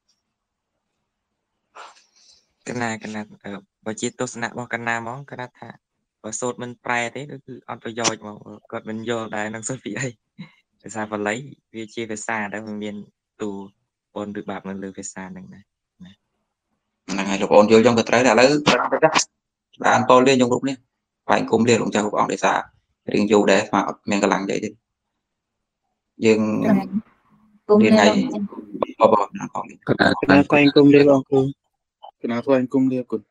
cái này và chỉ tôi sẽ bao cái nào món cái thà và sốt mình prai thế đó cứ ăn tôi dòi mà còn mình vô đại năng sốt vị ấy sao phải lấy vì chia về xa đó mình miền tù ôn được bạc mình lừa về xa này ngày lúc ôn vô trong cái trái là lấy là ăn to lên trong lúc này phải cũng liền cũng cho ông để xa riêng dù để mà men cái lằng vậy đi nhưng đến ngày bỏ nó còn Kenapa anh cung dia bang ku? Kenapa anh cung dia kun?